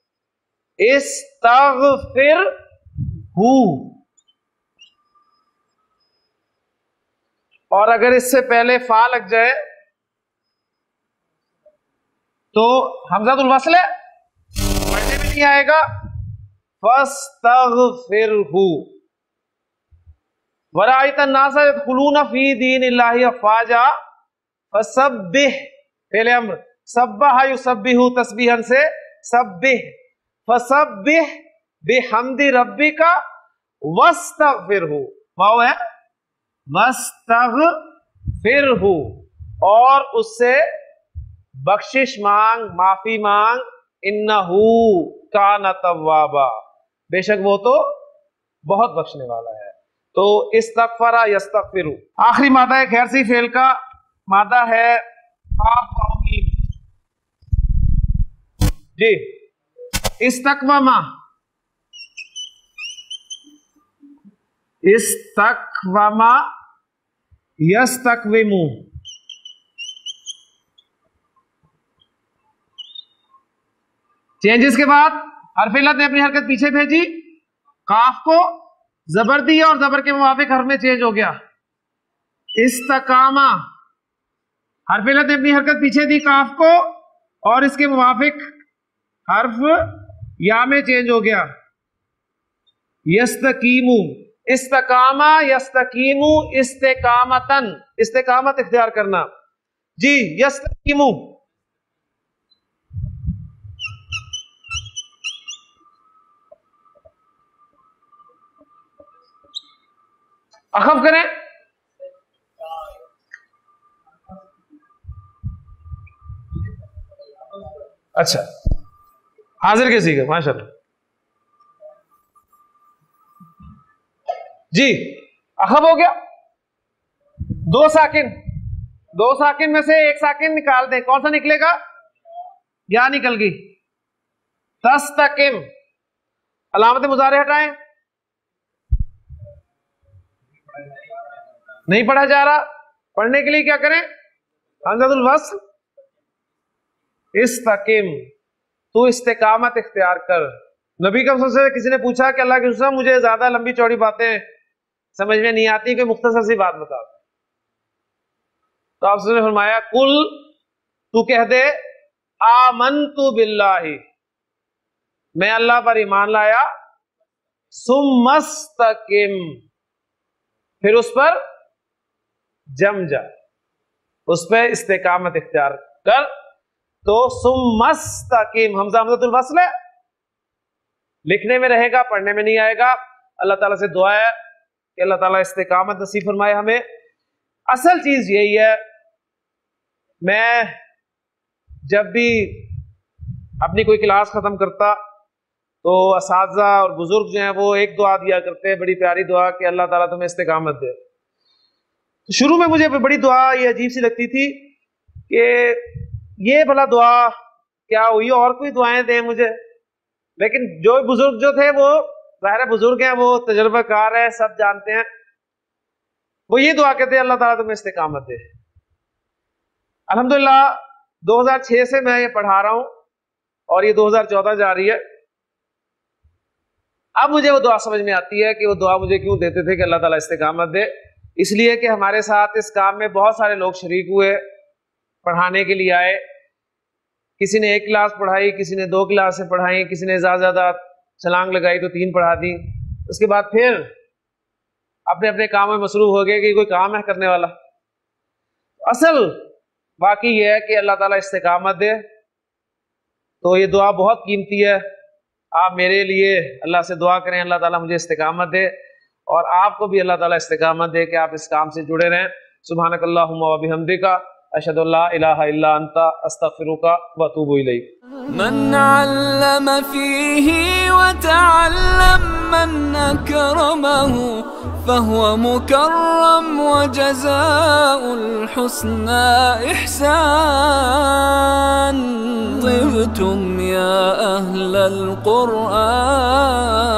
इस्तगफिर हु। और अगर इससे पहले फा लग जाए तो हमज़ातुल वस्ल है, पढ़ने में नहीं आएगा। फस्तगफिरहु वराइता नासा यदखुलूना फी दीनिल्लाहि अफ़वाजा फसब्बिह, पहले हम सब्बह युसब्बिहु तस्बीहन से सब्बिह, फसब्बिह बिहम्दि रब्बिका वस्तगफिरहु, वाव है वस्तगफिरहु, और उससे बख्शिश मांग, माफी मांग, इन्नहु काना तव्वाबा, बेशक वो तो बहुत बख्शने वाला है। तो इस्तगफरा यस्तगफिरु। आखिरी मादा है खैर सी फेल का, मादा है जी इस्तकवमा, इस्तकवमा यस्तकविमु। चेंजेस के बाद हरफ इल्लत ने अपनी हरकत पीछे भेजी, काफ को जबर दी और जबर के मुवाफिक हर्फ में चेंज हो गया। इस्तकामा, हरफ इल्लत ने अपनी हरकत पीछे दी काफ को और इसके मुवाफिक हर्फ या में चेंज हो गया। यस्तकीमु, इस्तकामा यस्तकीमु, इस्तेकामतन, इस्तेकामत इख्तियार करना जी। यस्तकीमु, अखफ करें। अच्छा, हाजिर के सीखे, माशाल्लाह जी। अखब हो गया। दो साकिन, दो साकिन में से एक साकिन निकाल दें, कौन सा निकलेगा? या निकल गई। तस्तकिम, अलामत मुजारे हटाएं, नहीं पढ़ा जा रहा। पढ़ने के लिए क्या करें? हमज़तुल वस्ल, इस्तकिम, तू इस्तिकामत इख्तियार कर। नबी का से किसी ने पूछा कि अल्लाह के रसूल, मुझे ज्यादा लंबी चौड़ी बातें समझ में नहीं आती, कोई मुख्तसर सी बात बता। तो आपने फरमाया, कुल, तू कह दे, आमनतु बिल्लाहि, मैं अल्लाह पर ईमान लाया, सुम्मस्तकिम, फिर उस पर जम जा, उस पर इस्तिकामत इख्तियार कर। तो सुम्मस्तकिम, हमजा हमज़तुल वस्ल है, लिखने में रहेगा, पढ़ने में नहीं आएगा। अल्लाह ताला से दुआ है कि अल्लाह ताला इस्तिकामत नसीब फरमाए हमें। असल चीज यही है, मैं जब भी अपनी कोई क्लास खत्म करता तो असातिज़ा और बुजुर्ग जो हैं वो एक दुआ दिया करते हैं, बड़ी प्यारी दुआ, कि अल्लाह ताला तुम्हें इस्तिकामत दे। तो शुरू में मुझे बड़ी दुआ ये अजीब सी लगती थी कि ये भला दुआ क्या हुई, और कोई दुआएं दें मुझे। लेकिन जो बुजुर्ग जो थे, वो ज़ाहिर है बुजुर्ग हैं, वो तजुर्बाकार है, सब जानते हैं, वो ये दुआ कहते हैं, अल्लाह ताला तुम्हें इस्तिकामत दे। अल्हम्दुलिल्लाह दो हज़ार छह से मैं ये पढ़ा रहा हूं और ये दो हज़ार चौदह जा रही है। अब मुझे वो दुआ समझ में आती है कि वो दुआ मुझे क्यों देते थे कि अल्लाह ताला इस्तिकामत दे। इसलिए कि हमारे साथ इस काम में बहुत सारे लोग शरीक हुए, पढ़ाने के लिए आए। किसी ने एक क्लास पढ़ाई, किसी ने दो क्लासें पढ़ाई, किसी ने ज्यादा ज्यादा छलांग लगाई तो तीन पढ़ा दी। उसके बाद फिर अपने अपने काम में मसरूफ हो गए कि कोई काम है करने वाला। असल बाकी यह है कि अल्लाह ताला इस्तिकामत दे। तो ये दुआ बहुत कीमती है। आप मेरे लिए अल्लाह से दुआ करें, अल्लाह ताला मुझे इस्तिकामत दे, और आपको भी अल्लाह ताला इस्तिकामत दे कि आप इस काम से जुड़े रहें। सुब्हानकल्लाहुम्मा व बिहम्दिका, अशहदु अल्ला इलाहा इल्ला अंता, अस्तगफिरुका व अतूबु इलैक। मन अल्लम फीही व तअल्लम मन अकरमहु फहुव मुकर्रम व जज़ाउल हुस्ना इहसान। तिबतुम या अहलल कुरआन।